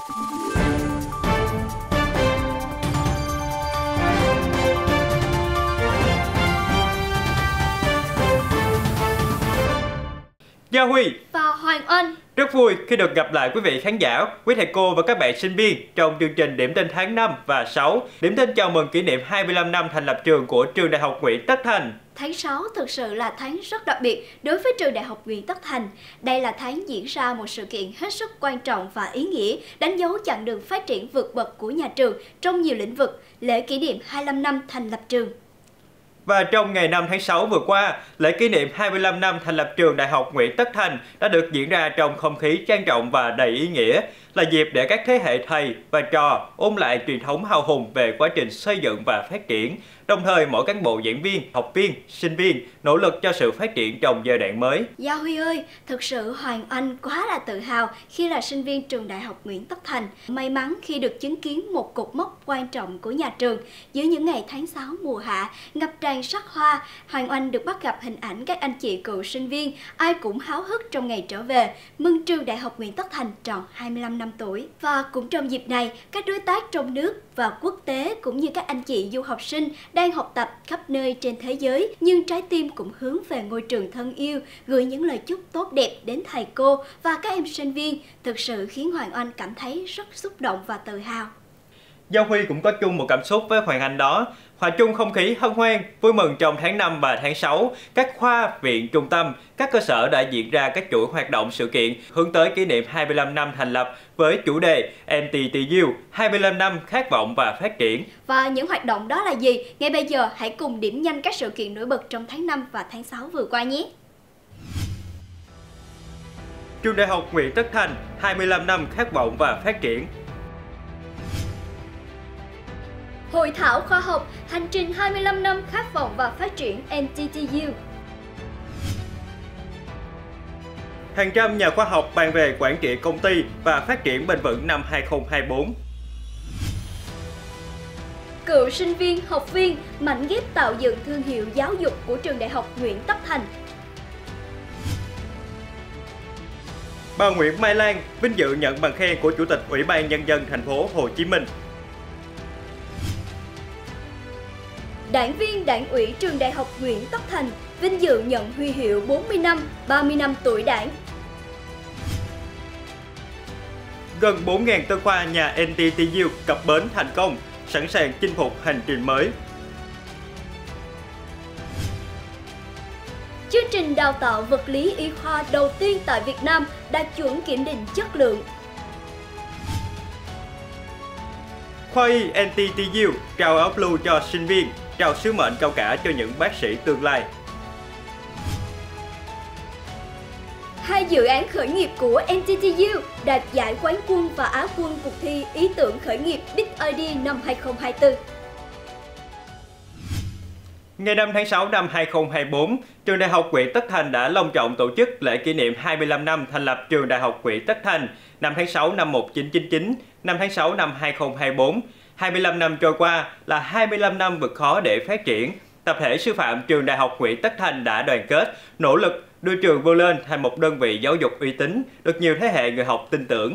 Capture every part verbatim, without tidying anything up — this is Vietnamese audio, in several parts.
Gia Huy và Hoàng Anh rất vui khi được gặp lại quý vị khán giả, quý thầy cô và các bạn sinh viên trong chương trình Điểm tin tháng năm và sáu. Điểm tin chào mừng kỷ niệm hai mươi lăm năm thành lập trường của Trường Đại học Nguyễn Tất Thành. Tháng sáu thực sự là tháng rất đặc biệt đối với Trường Đại học Nguyễn Tất Thành. Đây là tháng diễn ra một sự kiện hết sức quan trọng và ý nghĩa, đánh dấu chặng đường phát triển vượt bậc của nhà trường trong nhiều lĩnh vực, lễ kỷ niệm hai mươi lăm năm thành lập trường. Và trong ngày năm tháng sáu vừa qua, lễ kỷ niệm hai mươi lăm năm thành lập Trường Đại học Nguyễn Tất Thành đã được diễn ra trong không khí trang trọng và đầy ý nghĩa, là dịp để các thế hệ thầy và trò ôn lại truyền thống hào hùng về quá trình xây dựng và phát triển. Đồng thời, mỗi cán bộ giảng viên, học viên, sinh viên nỗ lực cho sự phát triển trong giai đoạn mới. Gia Huy ơi, thực sự Hoàng Anh quá là tự hào khi là sinh viên Trường Đại học Nguyễn Tất Thành. May mắn khi được chứng kiến một cột mốc quan trọng của nhà trường. Giữa những ngày tháng sáu mùa hạ, ngập tràn sắc hoa, Hoàng Anh được bắt gặp hình ảnh các anh chị cựu sinh viên, ai cũng háo hức trong ngày trở về, mừng Trường Đại học Nguyễn Tất Thành tròn hai mươi lăm năm tuổi. Và cũng trong dịp này, các đối tác trong nước và quốc tế cũng như các anh chị du học sinh đang học tập khắp nơi trên thế giới, nhưng trái tim cũng hướng về ngôi trường thân yêu, gửi những lời chúc tốt đẹp đến thầy cô và các em sinh viên, thực sự khiến Hoàng Anh cảm thấy rất xúc động và tự hào. Gia Huy cũng có chung một cảm xúc với Hoàng Anh đó. Hòa chung không khí hân hoan, vui mừng trong tháng năm và tháng sáu, các khoa, viện, trung tâm, các cơ sở đã diễn ra các chuỗi hoạt động sự kiện hướng tới kỷ niệm hai mươi lăm năm thành lập với chủ đề em tê tê u hai mươi lăm năm khát vọng và phát triển. Và những hoạt động đó là gì? Ngay bây giờ hãy cùng điểm nhanh các sự kiện nổi bật trong tháng năm và tháng sáu vừa qua nhé. Trường Đại học Nguyễn Tất Thành hai mươi lăm năm khát vọng và phát triển. Hội thảo khoa học hành trình hai mươi lăm năm khát vọng và phát triển em tê tê u. Hàng trăm nhà khoa học bàn về quản trị công ty và phát triển bền vững năm hai không hai tư. Cựu sinh viên, học viên mảnh ghép tạo dựng thương hiệu giáo dục của Trường Đại học Nguyễn Tất Thành. Bà Nguyễn Mai Lan vinh dự nhận bằng khen của Chủ tịch Ủy ban Nhân dân thành phố Hồ Chí Minh. Đảng viên Đảng ủy Trường Đại học Nguyễn Tất Thành vinh dự nhận huy hiệu bốn mươi năm, ba mươi năm tuổi Đảng. Gần bốn nghìn tân khoa nhà en tê tê u cập bến thành công, sẵn sàng chinh phục hành trình mới. Chương trình đào tạo vật lý y khoa đầu tiên tại Việt Nam đạt chuẩn kiểm định chất lượng. Khoa y en tê tê u trao áo blue cho sinh viên, trao sứ mệnh cao cả cho những bác sĩ tương lai. Hai dự án khởi nghiệp của en tê tê u đạt giải quán quân và á quân cuộc thi ý tưởng khởi nghiệp Big i đê năm hai không hai tư. Ngày năm tháng sáu năm hai không hai tư, Trường Đại học Nguyễn Tất Thành đã long trọng tổ chức lễ kỷ niệm hai mươi lăm năm thành lập Trường Đại học Nguyễn Tất Thành năm tháng sáu năm một nghìn chín trăm chín mươi chín, năm tháng sáu năm hai không hai tư. hai mươi lăm năm trôi qua là hai mươi lăm năm vượt khó để phát triển. Tập thể sư phạm Trường Đại học Nguyễn Tất Thành đã đoàn kết, nỗ lực đưa trường vươn lên thành một đơn vị giáo dục uy tín, được nhiều thế hệ người học tin tưởng.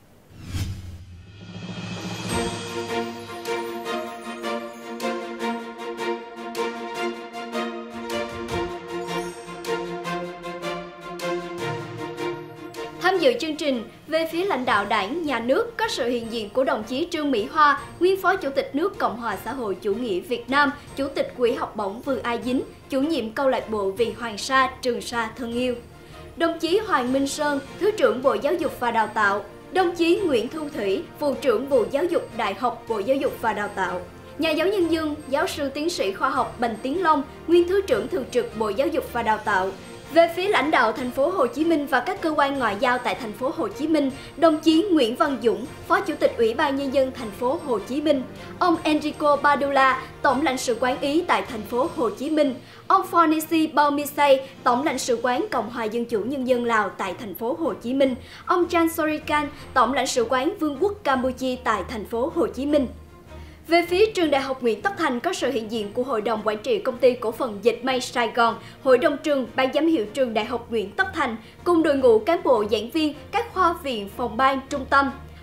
Tham dự chương trình, về phía lãnh đạo Đảng, Nhà nước có sự hiện diện của đồng chí Trương Mỹ Hoa, nguyên Phó Chủ tịch nước Cộng hòa xã hội chủ nghĩa Việt Nam, Chủ tịch Quỹ học bổng Vương A Dính, chủ nhiệm câu lạc bộ Vì Hoàng Sa, Trường Sa thân yêu. Đồng chí Hoàng Minh Sơn, Thứ trưởng Bộ Giáo dục và Đào tạo. Đồng chí Nguyễn Thu Thủy, Vụ trưởng Vụ Giáo dục Đại học Bộ Giáo dục và Đào tạo. Nhà giáo nhân dân, giáo sư tiến sĩ khoa học Bành Tiến Long, nguyên Thứ trưởng Thường trực Bộ Giáo dục và Đào tạo. Về phía lãnh đạo thành phố Hồ Chí Minh và các cơ quan ngoại giao tại thành phố Hồ Chí Minh, đồng chí Nguyễn Văn Dũng, Phó Chủ tịch Ủy ban Nhân dân thành phố Hồ Chí Minh, ông Enrico Badula, Tổng lãnh sự quán Ý tại thành phố Hồ Chí Minh, ông Phonisi Baumisay, Tổng lãnh sự quán Cộng hòa Dân chủ Nhân dân Lào tại thành phố Hồ Chí Minh, ông Chan Sorikan, Tổng lãnh sự quán Vương quốc Campuchia tại thành phố Hồ Chí Minh. Về phía Trường Đại học Nguyễn Tất Thành có sự hiện diện của Hội đồng Quản trị Công ty Cổ phần Dệt may Sài Gòn, Hội đồng trường, Ban giám hiệu Trường Đại học Nguyễn Tất Thành, cùng đội ngũ cán bộ giảng viên các khoa viện, phòng ban, trung tâm.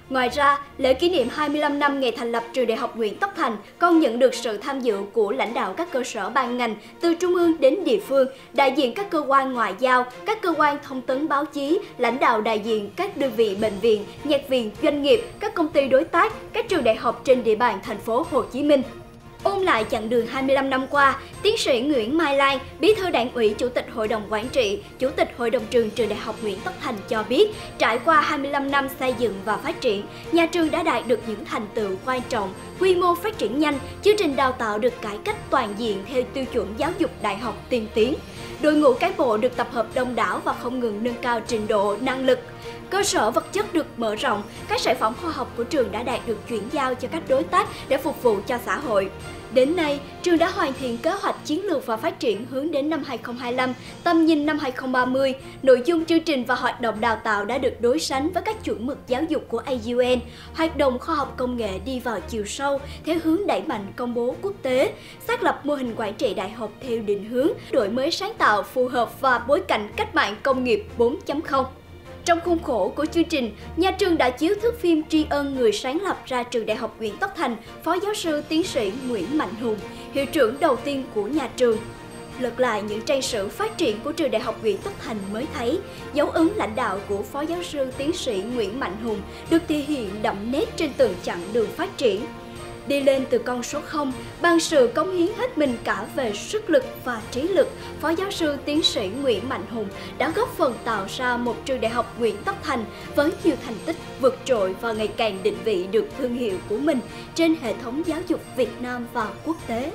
Ngoài ra, lễ kỷ niệm hai mươi lăm năm ngày thành lập Trường Đại học Nguyễn Tất Thành còn nhận được sự tham dự của lãnh đạo các cơ sở ban ngành từ trung ương đến địa phương, đại diện các cơ quan ngoại giao, các cơ quan thông tấn báo chí, lãnh đạo đại diện các đơn vị bệnh viện, nhạc viện, doanh nghiệp, các công ty đối tác, các trường đại học trên địa bàn thành phố Hồ Chí Minh. Ôn lại chặng đường hai mươi lăm năm qua, tiến sĩ Nguyễn Mai Lan, Bí thư Đảng ủy, Chủ tịch Hội đồng Quản trị, Chủ tịch Hội đồng trường Trường Đại học Nguyễn Tất Thành cho biết, trải qua hai mươi lăm năm xây dựng và phát triển, nhà trường đã đạt được những thành tựu quan trọng, quy mô phát triển nhanh, chương trình đào tạo được cải cách toàn diện theo tiêu chuẩn giáo dục đại học tiên tiến. Đội ngũ cán bộ được tập hợp đông đảo và không ngừng nâng cao trình độ, năng lực. Cơ sở vật chất được mở rộng, các sản phẩm khoa học của trường đã đạt được chuyển giao cho các đối tác để phục vụ cho xã hội. Đến nay, trường đã hoàn thiện kế hoạch chiến lược và phát triển hướng đến năm hai không hai lăm, tầm nhìn năm hai không ba mươi. Nội dung chương trình và hoạt động đào tạo đã được đối sánh với các chuẩn mực giáo dục của a u en. Hoạt động khoa học công nghệ đi vào chiều sâu theo hướng đẩy mạnh công bố quốc tế, xác lập mô hình quản trị đại học theo định hướng đổi mới sáng tạo phù hợp và bối cảnh cách mạng công nghiệp bốn chấm không. Trong khuôn khổ của chương trình, nhà trường đã chiếu thước phim tri ân người sáng lập ra Trường Đại học Nguyễn Tất Thành, Phó giáo sư tiến sĩ Nguyễn Mạnh Hùng, hiệu trưởng đầu tiên của nhà trường. Lật lại những trang sử phát triển của Trường Đại học Nguyễn Tất Thành mới thấy, dấu ấn lãnh đạo của Phó giáo sư tiến sĩ Nguyễn Mạnh Hùng được thể hiện đậm nét trên từng chặng đường phát triển. Đi lên từ con số không, bằng sự cống hiến hết mình cả về sức lực và trí lực, Phó giáo sư tiến sĩ Nguyễn Mạnh Hùng đã góp phần tạo ra một trường đại học Nguyễn Tất Thành với nhiều thành tích vượt trội và ngày càng định vị được thương hiệu của mình trên hệ thống giáo dục Việt Nam và quốc tế.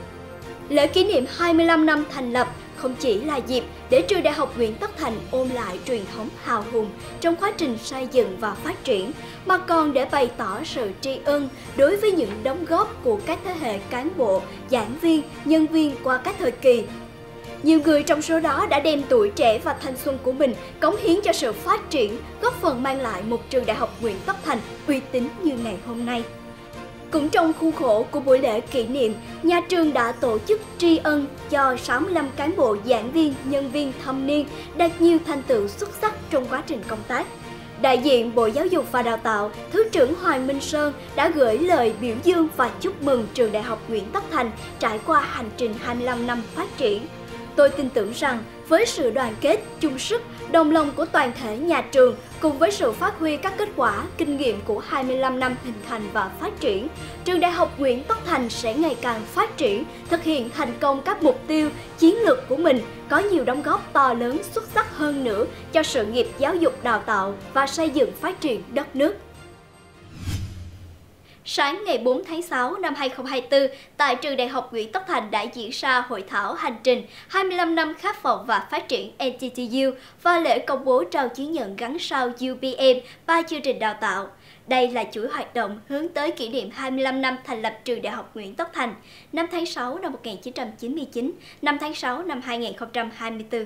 Lễ kỷ niệm hai mươi lăm năm thành lập không chỉ là dịp để Trường Đại học Nguyễn Tất Thành ôn lại truyền thống hào hùng trong quá trình xây dựng và phát triển, mà còn để bày tỏ sự tri ân đối với những đóng góp của các thế hệ cán bộ, giảng viên, nhân viên qua các thời kỳ. Nhiều người trong số đó đã đem tuổi trẻ và thanh xuân của mình cống hiến cho sự phát triển, góp phần mang lại một Trường Đại học Nguyễn Tất Thành uy tín như ngày hôm nay. Cũng trong khuôn khổ của buổi lễ kỷ niệm, nhà trường đã tổ chức tri ân cho sáu mươi lăm cán bộ, giảng viên, nhân viên thâm niên đạt nhiều thành tựu xuất sắc trong quá trình công tác. Đại diện Bộ Giáo dục và Đào tạo, Thứ trưởng Hoàng Minh Sơn đã gửi lời biểu dương và chúc mừng Trường Đại học Nguyễn Tất Thành trải qua hành trình hai mươi lăm năm phát triển. Tôi tin tưởng rằng với sự đoàn kết, chung sức, đồng lòng của toàn thể nhà trường cùng với sự phát huy các kết quả, kinh nghiệm của hai mươi lăm năm hình thành và phát triển, Trường Đại học Nguyễn Tất Thành sẽ ngày càng phát triển, thực hiện thành công các mục tiêu, chiến lược của mình, có nhiều đóng góp to lớn xuất sắc hơn nữa cho sự nghiệp giáo dục đào tạo và xây dựng phát triển đất nước. Sáng ngày bốn tháng sáu năm hai không hai tư, tại Trường Đại học Nguyễn Tất Thành đã diễn ra hội thảo hành trình hai mươi lăm năm khát vọng và phát triển en tê tê u và lễ công bố trao chứng nhận gắn sao u pê em ba chương trình đào tạo. Đây là chuỗi hoạt động hướng tới kỷ niệm hai mươi lăm năm thành lập Trường Đại học Nguyễn Tất Thành, năm tháng sáu năm một nghìn chín trăm chín mươi chín, năm tháng sáu năm hai nghìn không trăm hai mươi tư.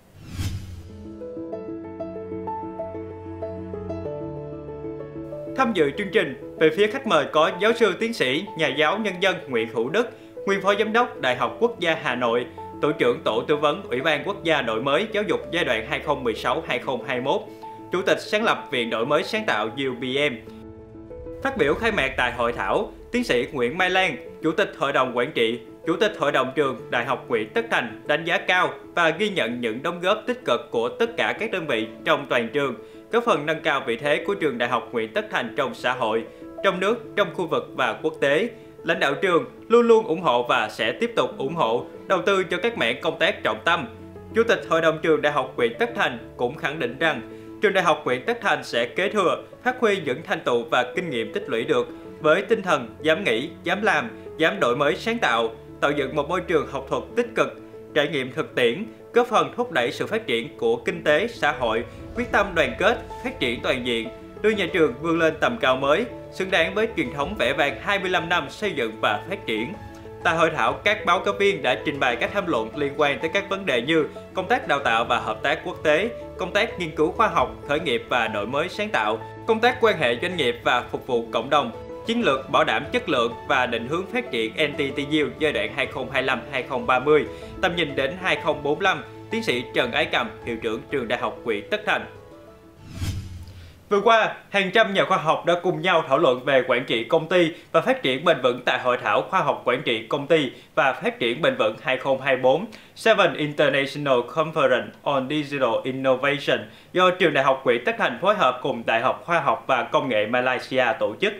Tham dự chương trình, về phía khách mời có giáo sư tiến sĩ, nhà giáo nhân dân Nguyễn Hữu Đức, nguyên phó giám đốc Đại học Quốc gia Hà Nội, tổ trưởng tổ tư vấn Ủy ban Quốc gia đổi mới giáo dục giai đoạn hai nghìn không trăm mười sáu đến hai nghìn không trăm hai mươi mốt, chủ tịch sáng lập Viện Đổi mới sáng tạo u pê em. Phát biểu khai mạc tại hội thảo, tiến sĩ Nguyễn Mai Lan, chủ tịch Hội đồng Quản trị, chủ tịch Hội đồng trường Đại học Nguyễn Tất Thành đánh giá cao và ghi nhận những đóng góp tích cực của tất cả các đơn vị trong toàn trường, góp phần nâng cao vị thế của Trường Đại học Nguyễn Tất Thành trong xã hội, trong nước, trong khu vực và quốc tế. Lãnh đạo trường luôn luôn ủng hộ và sẽ tiếp tục ủng hộ, đầu tư cho các mảng công tác trọng tâm. Chủ tịch Hội đồng trường Đại học Nguyễn Tất Thành cũng khẳng định rằng, Trường Đại học Nguyễn Tất Thành sẽ kế thừa, phát huy những thành tựu và kinh nghiệm tích lũy được với tinh thần dám nghĩ, dám làm, dám đổi mới sáng tạo, tạo dựng một môi trường học thuật tích cực, trải nghiệm thực tiễn, góp phần thúc đẩy sự phát triển của kinh tế, xã hội, quyết tâm đoàn kết, phát triển toàn diện, đưa nhà trường vươn lên tầm cao mới, xứng đáng với truyền thống vẻ vang hai mươi lăm năm xây dựng và phát triển. Tại hội thảo, các báo cáo viên đã trình bày các tham luận liên quan tới các vấn đề như công tác đào tạo và hợp tác quốc tế, công tác nghiên cứu khoa học, khởi nghiệp và đổi mới sáng tạo, công tác quan hệ doanh nghiệp và phục vụ cộng đồng, chiến lược bảo đảm chất lượng và định hướng phát triển en tê tê u giai đoạn hai nghìn không trăm hai mươi lăm đến hai nghìn không trăm ba mươi, tầm nhìn đến hai nghìn không trăm bốn mươi lăm, tiến sĩ Trần Ái Cầm, hiệu trưởng Trường Đại học Nguyễn Tất Thành. Vừa qua, hàng trăm nhà khoa học đã cùng nhau thảo luận về quản trị công ty và phát triển bền vững tại Hội thảo Khoa học Quản trị Công ty và Phát triển Bền vững hai không hai tư Seven International Conference on Digital Innovation do Trường Đại học Nguyễn Tất Thành phối hợp cùng Đại học Khoa học và Công nghệ Malaysia tổ chức.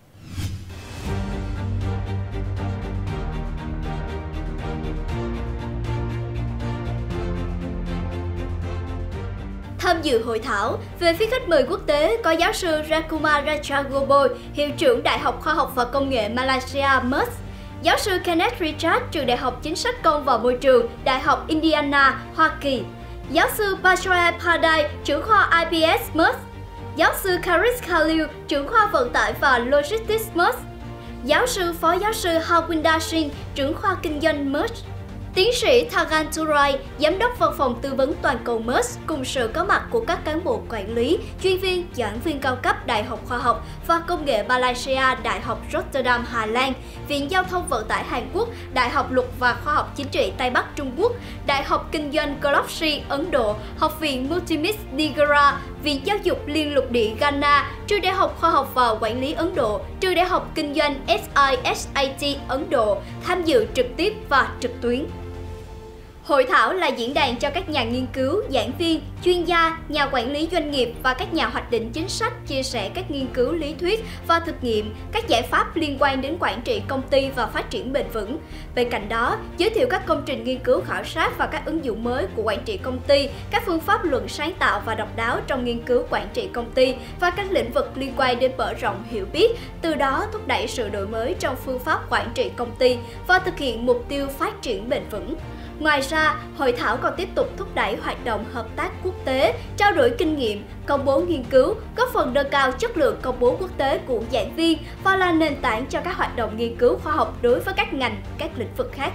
Tham dự hội thảo, về phía khách mời quốc tế có giáo sư Rakumar Rajagopal, Hiệu trưởng Đại học Khoa học và Công nghệ Malaysia em e ét, giáo sư Kenneth Richards, Trường Đại học Chính sách Công và Môi trường, Đại học Indiana, Hoa Kỳ, giáo sư Bajraya Pardai, trưởng khoa I B S em e ét, giáo sư Karis Khalil, trưởng khoa Vận tải và Logistics em e ét, giáo sư Phó giáo sư Harwinder Singh, trưởng khoa Kinh doanh em e ét, tiến sĩ Thagan Turai, giám đốc văn phòng tư vấn toàn cầu em e ét cùng sự có mặt của các cán bộ quản lý, chuyên viên, giảng viên cao cấp Đại học Khoa học và Công nghệ Malaysia, Đại học Rotterdam, Hà Lan, Viện Giao thông Vận tải Hàn Quốc, Đại học Luật và Khoa học Chính trị Tây Bắc Trung Quốc, Đại học Kinh doanh Golopsi, Ấn Độ, Học viện Multimix Nigara, Viện Giáo dục Liên lục địa Ghana, Trường Đại học Khoa học và Quản lý Ấn Độ, Trường Đại học Kinh doanh S I S A T Ấn Độ tham dự trực tiếp và trực tuyến. Hội thảo là diễn đàn cho các nhà nghiên cứu, giảng viên, chuyên gia, nhà quản lý doanh nghiệp và các nhà hoạch định chính sách chia sẻ các nghiên cứu lý thuyết và thực nghiệm, các giải pháp liên quan đến quản trị công ty và phát triển bền vững. Bên cạnh đó, giới thiệu các công trình nghiên cứu khảo sát và các ứng dụng mới của quản trị công ty, các phương pháp luận sáng tạo và độc đáo trong nghiên cứu quản trị công ty và các lĩnh vực liên quan đến mở rộng hiểu biết, từ đó thúc đẩy sự đổi mới trong phương pháp quản trị công ty và thực hiện mục tiêu phát triển bền vững. Ngoài ra, hội thảo còn tiếp tục thúc đẩy hoạt động hợp tác quốc tế, trao đổi kinh nghiệm, công bố nghiên cứu, góp phần nâng cao chất lượng công bố quốc tế của giảng viên và là nền tảng cho các hoạt động nghiên cứu khoa học đối với các ngành, các lĩnh vực khác.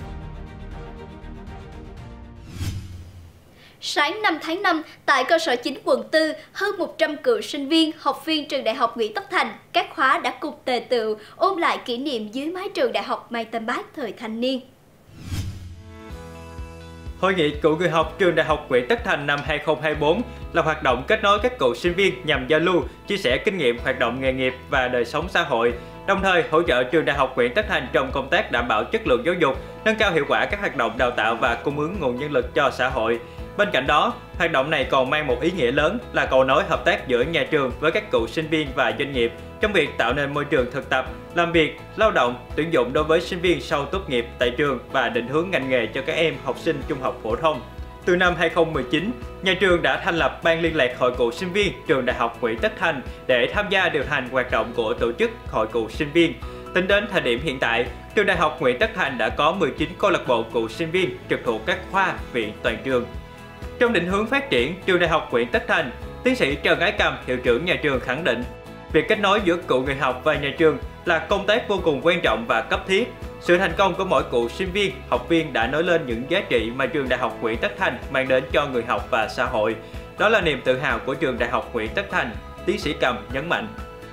Sáng năm tháng năm, tại cơ sở chính quận tư, hơn một trăm cựu sinh viên, học viên trường Đại học Nguyễn Tất Thành, các khóa đã cùng tề tựu ôn lại kỷ niệm dưới mái trường Đại học Mai Tâm Bác thời thanh niên. Hội nghị cựu người học trường Đại học Nguyễn Tất Thành năm hai không hai tư là hoạt động kết nối các cựu sinh viên nhằm giao lưu, chia sẻ kinh nghiệm hoạt động nghề nghiệp và đời sống xã hội, đồng thời hỗ trợ trường Đại học Nguyễn Tất Thành trong công tác đảm bảo chất lượng giáo dục, nâng cao hiệu quả các hoạt động đào tạo và cung ứng nguồn nhân lực cho xã hội. Bên cạnh đó, hoạt động này còn mang một ý nghĩa lớn là cầu nối hợp tác giữa nhà trường với các cựu sinh viên và doanh nghiệp trong việc tạo nên môi trường thực tập, làm việc, lao động, tuyển dụng đối với sinh viên sau tốt nghiệp tại trường và định hướng ngành nghề cho các em học sinh trung học phổ thông. Từ năm hai không một chín, nhà trường đã thành lập Ban liên lạc Hội cựu sinh viên trường Đại học Nguyễn Tất Thành để tham gia điều hành hoạt động của tổ chức Hội cựu sinh viên. Tính đến thời điểm hiện tại, trường Đại học Nguyễn Tất Thành đã có mười chín câu lạc bộ cựu sinh viên trực thuộc các khoa, viện toàn trường. Trong định hướng phát triển trường Đại học Nguyễn Tất Thành, tiến sĩ Trần Ái Cầm, hiệu trưởng nhà trường khẳng định, việc kết nối giữa cựu người học và nhà trường là công tác vô cùng quan trọng và cấp thiết. Sự thành công của mỗi cựu sinh viên, học viên đã nói lên những giá trị mà trường Đại học Nguyễn Tất Thành mang đến cho người học và xã hội. Đó là niềm tự hào của trường Đại học Nguyễn Tất Thành, tiến sĩ Cầm nhấn mạnh.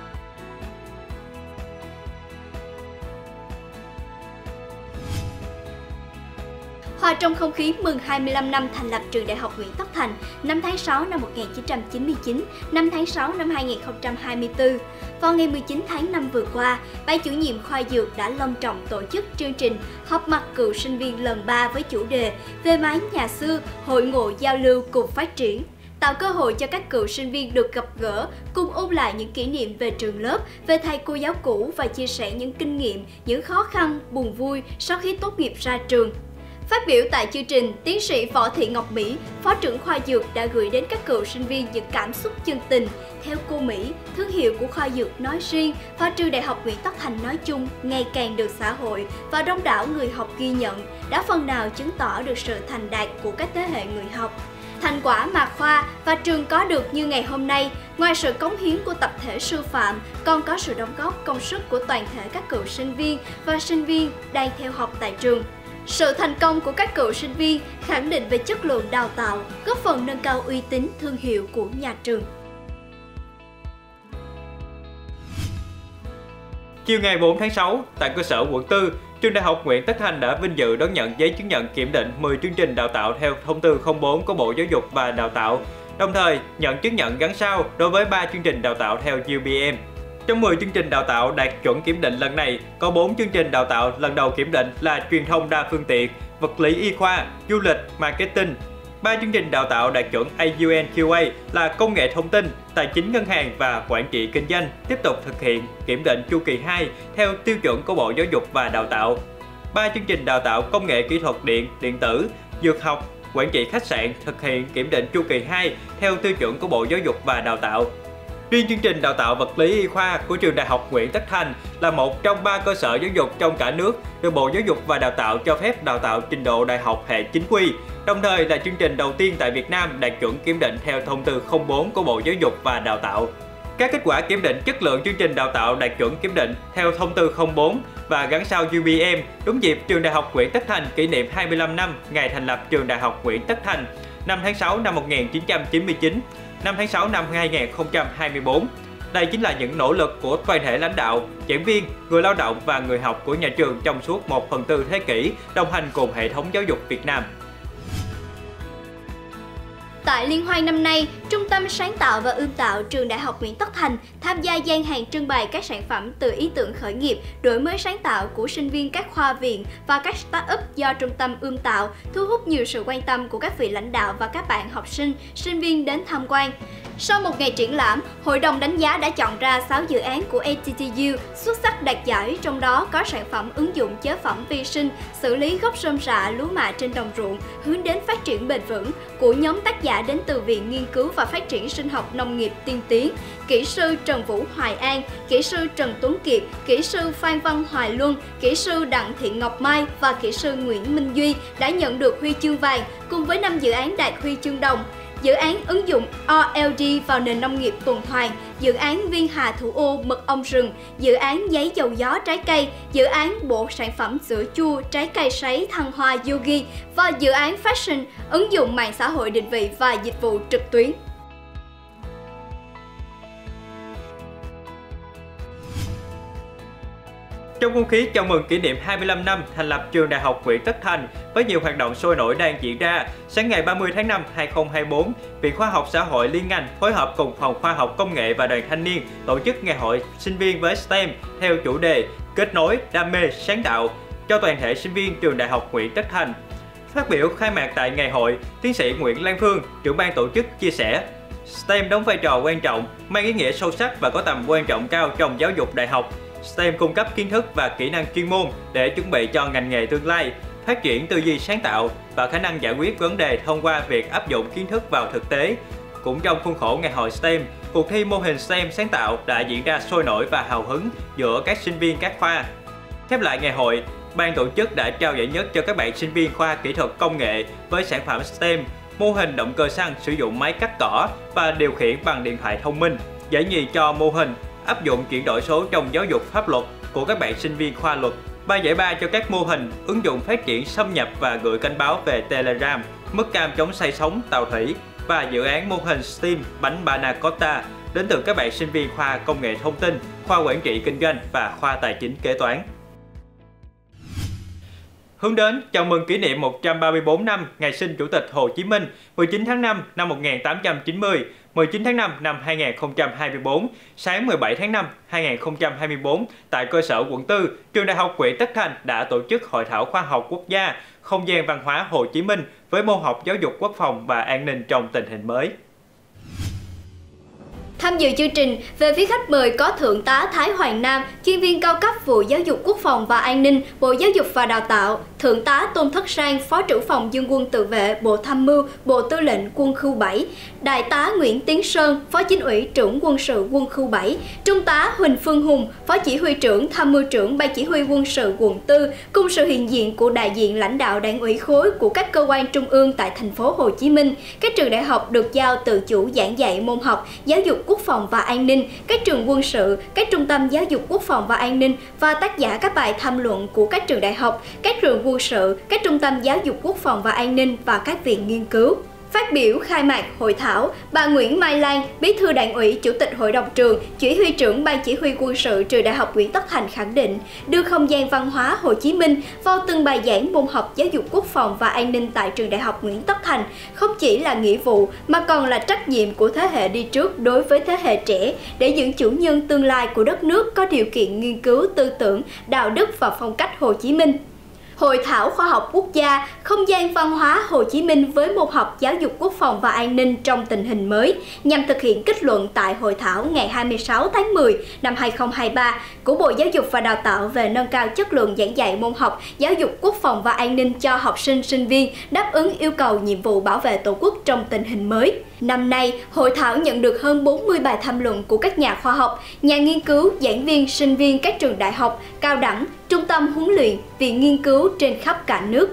Hòa trong không khí mừng hai mươi lăm năm thành lập trường Đại học Nguyễn Tất Thành năm tháng sáu năm một nghìn chín trăm chín mươi chín, năm tháng sáu năm hai nghìn không trăm hai mươi tư. Vào ngày mười chín tháng năm vừa qua, Ban chủ nhiệm khoa dược đã long trọng tổ chức chương trình họp mặt cựu sinh viên lần ba với chủ đề Về mái nhà xưa, hội ngộ giao lưu cùng phát triển, tạo cơ hội cho các cựu sinh viên được gặp gỡ, cùng ôn lại những kỷ niệm về trường lớp, về thầy cô giáo cũ và chia sẻ những kinh nghiệm, những khó khăn, buồn vui sau khi tốt nghiệp ra trường. Phát biểu tại chương trình, tiến sĩ Võ Thị Ngọc Mỹ, Phó trưởng khoa dược đã gửi đến các cựu sinh viên những cảm xúc chân tình. Theo cô Mỹ, thương hiệu của khoa dược nói riêng và trường Đại học Nguyễn Tất Thành nói chung ngày càng được xã hội và đông đảo người học ghi nhận, đã phần nào chứng tỏ được sự thành đạt của các thế hệ người học. Thành quả mà khoa và trường có được như ngày hôm nay, ngoài sự cống hiến của tập thể sư phạm, còn có sự đóng góp công sức của toàn thể các cựu sinh viên và sinh viên đang theo học tại trường. Sự thành công của các cựu sinh viên khẳng định về chất lượng đào tạo, góp phần nâng cao uy tín thương hiệu của nhà trường. Chiều ngày bốn tháng sáu, tại cơ sở quận tư, trường Đại học Nguyễn Tất Thành đã vinh dự đón nhận giấy chứng nhận kiểm định mười chương trình đào tạo theo thông tư không bốn của Bộ Giáo dục và Đào tạo. đồng thời nhận chứng nhận gắn sao đối với ba chương trình đào tạo theo u bê em. Trong mười chương trình đào tạo đạt chuẩn kiểm định lần này, có bốn chương trình đào tạo lần đầu kiểm định là truyền thông đa phương tiện, vật lý y khoa, du lịch, marketing. ba chương trình đào tạo đạt chuẩn a u en quy a là công nghệ thông tin, tài chính ngân hàng và quản trị kinh doanh tiếp tục thực hiện kiểm định chu kỳ hai theo tiêu chuẩn của Bộ Giáo dục và Đào tạo. ba chương trình đào tạo công nghệ kỹ thuật điện, điện tử, dược học, quản trị khách sạn thực hiện kiểm định chu kỳ hai theo tiêu chuẩn của Bộ Giáo dục và Đào tạo. Riêng chương trình đào tạo vật lý y khoa của trường Đại học Nguyễn Tất Thành là một trong ba cơ sở giáo dục trong cả nước được Bộ Giáo dục và Đào tạo cho phép đào tạo trình độ đại học hệ chính quy, đồng thời là chương trình đầu tiên tại Việt Nam đạt chuẩn kiểm định theo thông tư không bốn của Bộ Giáo dục và Đào tạo. Các kết quả kiểm định chất lượng chương trình đào tạo đạt chuẩn kiểm định theo thông tư không bốn và gắn sao u bê em đúng dịp trường Đại học Nguyễn Tất Thành kỷ niệm hai mươi lăm năm ngày thành lập trường Đại học Nguyễn Tất Thành năm tháng sáu năm một nghìn chín trăm chín mươi chín, năm tháng sáu năm hai nghìn không trăm hai mươi tư. Đây chính là những nỗ lực của toàn thể lãnh đạo, giảng viên, người lao động và người học của nhà trường trong suốt một phần tư thế kỷ đồng hành cùng hệ thống giáo dục Việt Nam. Tại liên hoan năm nay, Trung tâm Sáng tạo và Ươm tạo trường Đại học Nguyễn Tất Thành tham gia gian hàng trưng bày các sản phẩm từ ý tưởng khởi nghiệp, đổi mới sáng tạo của sinh viên các khoa viện và các start-up do Trung tâm Ươm tạo, thu hút nhiều sự quan tâm của các vị lãnh đạo và các bạn học sinh, sinh viên đến tham quan. Sau một ngày triển lãm, Hội đồng đánh giá đã chọn ra sáu dự án của a tê tê u xuất sắc đạt giải, trong đó có sản phẩm ứng dụng chế phẩm vi sinh, xử lý gốc rơm rạ lúa mạ trên đồng ruộng, hướng đến phát triển bền vững của nhóm tác giả đến từ Viện Nghiên cứu và Phát triển Sinh học Nông nghiệp Tiên tiến, kỹ sư Trần Vũ Hoài An, kỹ sư Trần Tuấn Kiệt, kỹ sư Phan Văn Hoài Luân, kỹ sư Đặng Thị Ngọc Mai và kỹ sư Nguyễn Minh Duy đã nhận được huy chương vàng, cùng với năm dự án đạt huy chương đồng. Dự án ứng dụng rờ lờ đê vào nền nông nghiệp tuần hoàn, dự án viên hà thủ ô mật ong rừng, dự án giấy dầu gió trái cây, dự án bộ sản phẩm sữa chua trái cây sấy thăng hoa Yogi và dự án Fashion ứng dụng mạng xã hội định vị và dịch vụ trực tuyến. Trong không khí chào mừng kỷ niệm hai mươi lăm năm thành lập trường Đại học Nguyễn Tất Thành với nhiều hoạt động sôi nổi đang diễn ra, sáng ngày ba mươi tháng năm năm hai nghìn không trăm hai mươi tư, Viện Khoa học Xã hội Liên ngành phối hợp cùng Phòng Khoa học Công nghệ và Đoàn Thanh niên tổ chức ngày hội sinh viên với STEM theo chủ đề kết nối, đam mê, sáng tạo cho toàn thể sinh viên trường Đại học Nguyễn Tất Thành. Phát biểu khai mạc tại ngày hội, tiến sĩ Nguyễn Lan Phương, trưởng ban tổ chức chia sẻ, STEM đóng vai trò quan trọng, mang ý nghĩa sâu sắc và có tầm quan trọng cao trong giáo dục đại học. STEM cung cấp kiến thức và kỹ năng chuyên môn để chuẩn bị cho ngành nghề tương lai, phát triển tư duy sáng tạo và khả năng giải quyết vấn đề thông qua việc áp dụng kiến thức vào thực tế. Cũng trong khuôn khổ ngày hội STEM, cuộc thi mô hình STEM sáng tạo đã diễn ra sôi nổi và hào hứng giữa các sinh viên các khoa. Khép lại ngày hội, ban tổ chức đã trao giải nhất cho các bạn sinh viên khoa kỹ thuật công nghệ với sản phẩm STEM, mô hình động cơ xăng sử dụng máy cắt cỏ và điều khiển bằng điện thoại thông minh. Giải nhì cho mô hình áp dụng chuyển đổi số trong giáo dục pháp luật của các bạn sinh viên khoa luật. Ba giải ba cho các mô hình ứng dụng phát triển xâm nhập và gửi cảnh báo về Telegram, mức cam chống say sóng tàu thủy và dự án mô hình STEAM bánh Panna Cotta đến từ các bạn sinh viên khoa công nghệ thông tin, khoa quản trị kinh doanh và khoa tài chính kế toán. Hướng đến chào mừng kỷ niệm một trăm ba mươi tư năm ngày sinh Chủ tịch Hồ Chí Minh mười chín tháng năm năm một nghìn tám trăm chín mươi, mười chín tháng năm năm hai nghìn không trăm hai mươi tư, sáng mười bảy tháng năm năm hai nghìn không trăm hai mươi tư, tại cơ sở quận tư, trường Đại học Nguyễn Tất Thành đã tổ chức Hội thảo khoa học quốc gia Không gian văn hóa Hồ Chí Minh với môn học giáo dục quốc phòng và an ninh trong tình hình mới. Tham dự chương trình, về phía khách mời có Thượng tá Thái Hoàng Nam, chuyên viên cao cấp vụ Giáo dục Quốc phòng và An ninh, Bộ Giáo dục và Đào tạo, Thượng tá Tôn Thất Sang, Phó trưởng phòng Dân quân tự vệ, Bộ Tham mưu, Bộ Tư lệnh Quân khu bảy, Đại tá Nguyễn Tiến Sơn, Phó Chính ủy trưởng Quân sự Quân khu bảy, Trung tá Huỳnh Phương Hùng, Phó Chỉ huy trưởng Tham mưu trưởng Ban Chỉ huy Quân sự quận tư, cùng sự hiện diện của đại diện lãnh đạo đảng ủy khối của các cơ quan trung ương tại thành phố Hồ Chí Minh. Các trường đại học được giao tự chủ giảng dạy môn học Giáo dục Quốc phòng và An ninh, các trường quân sự, các trung tâm giáo dục quốc phòng và an ninh và tác giả các bài tham luận của các trường đại học, các trường quân sự, các trung tâm giáo dục quốc phòng và an ninh và các viện nghiên cứu. Phát biểu khai mạc hội thảo, bà Nguyễn Mai Lan, Bí thư Đảng ủy, Chủ tịch Hội đồng trường, Chỉ huy trưởng Ban Chỉ huy quân sự Trường Đại học Nguyễn Tất Thành khẳng định, đưa không gian văn hóa Hồ Chí Minh vào từng bài giảng môn học giáo dục quốc phòng và an ninh tại Trường Đại học Nguyễn Tất Thành không chỉ là nghĩa vụ mà còn là trách nhiệm của thế hệ đi trước đối với thế hệ trẻ để những chủ nhân tương lai của đất nước có điều kiện nghiên cứu tư tưởng, đạo đức và phong cách Hồ Chí Minh. Hội thảo khoa học quốc gia Không gian văn hóa Hồ Chí Minh với môn học giáo dục quốc phòng và an ninh trong tình hình mới nhằm thực hiện kết luận tại hội thảo ngày hai mươi sáu tháng mười năm hai nghìn không trăm hai mươi ba của Bộ Giáo dục và Đào tạo về nâng cao chất lượng giảng dạy môn học giáo dục quốc phòng và an ninh cho học sinh, sinh viên đáp ứng yêu cầu nhiệm vụ bảo vệ Tổ quốc trong tình hình mới. Năm nay, hội thảo nhận được hơn bốn mươi bài tham luận của các nhà khoa học, nhà nghiên cứu, giảng viên, sinh viên các trường đại học, cao đẳng, trung tâm huấn luyện, viện nghiên cứu trên khắp cả nước.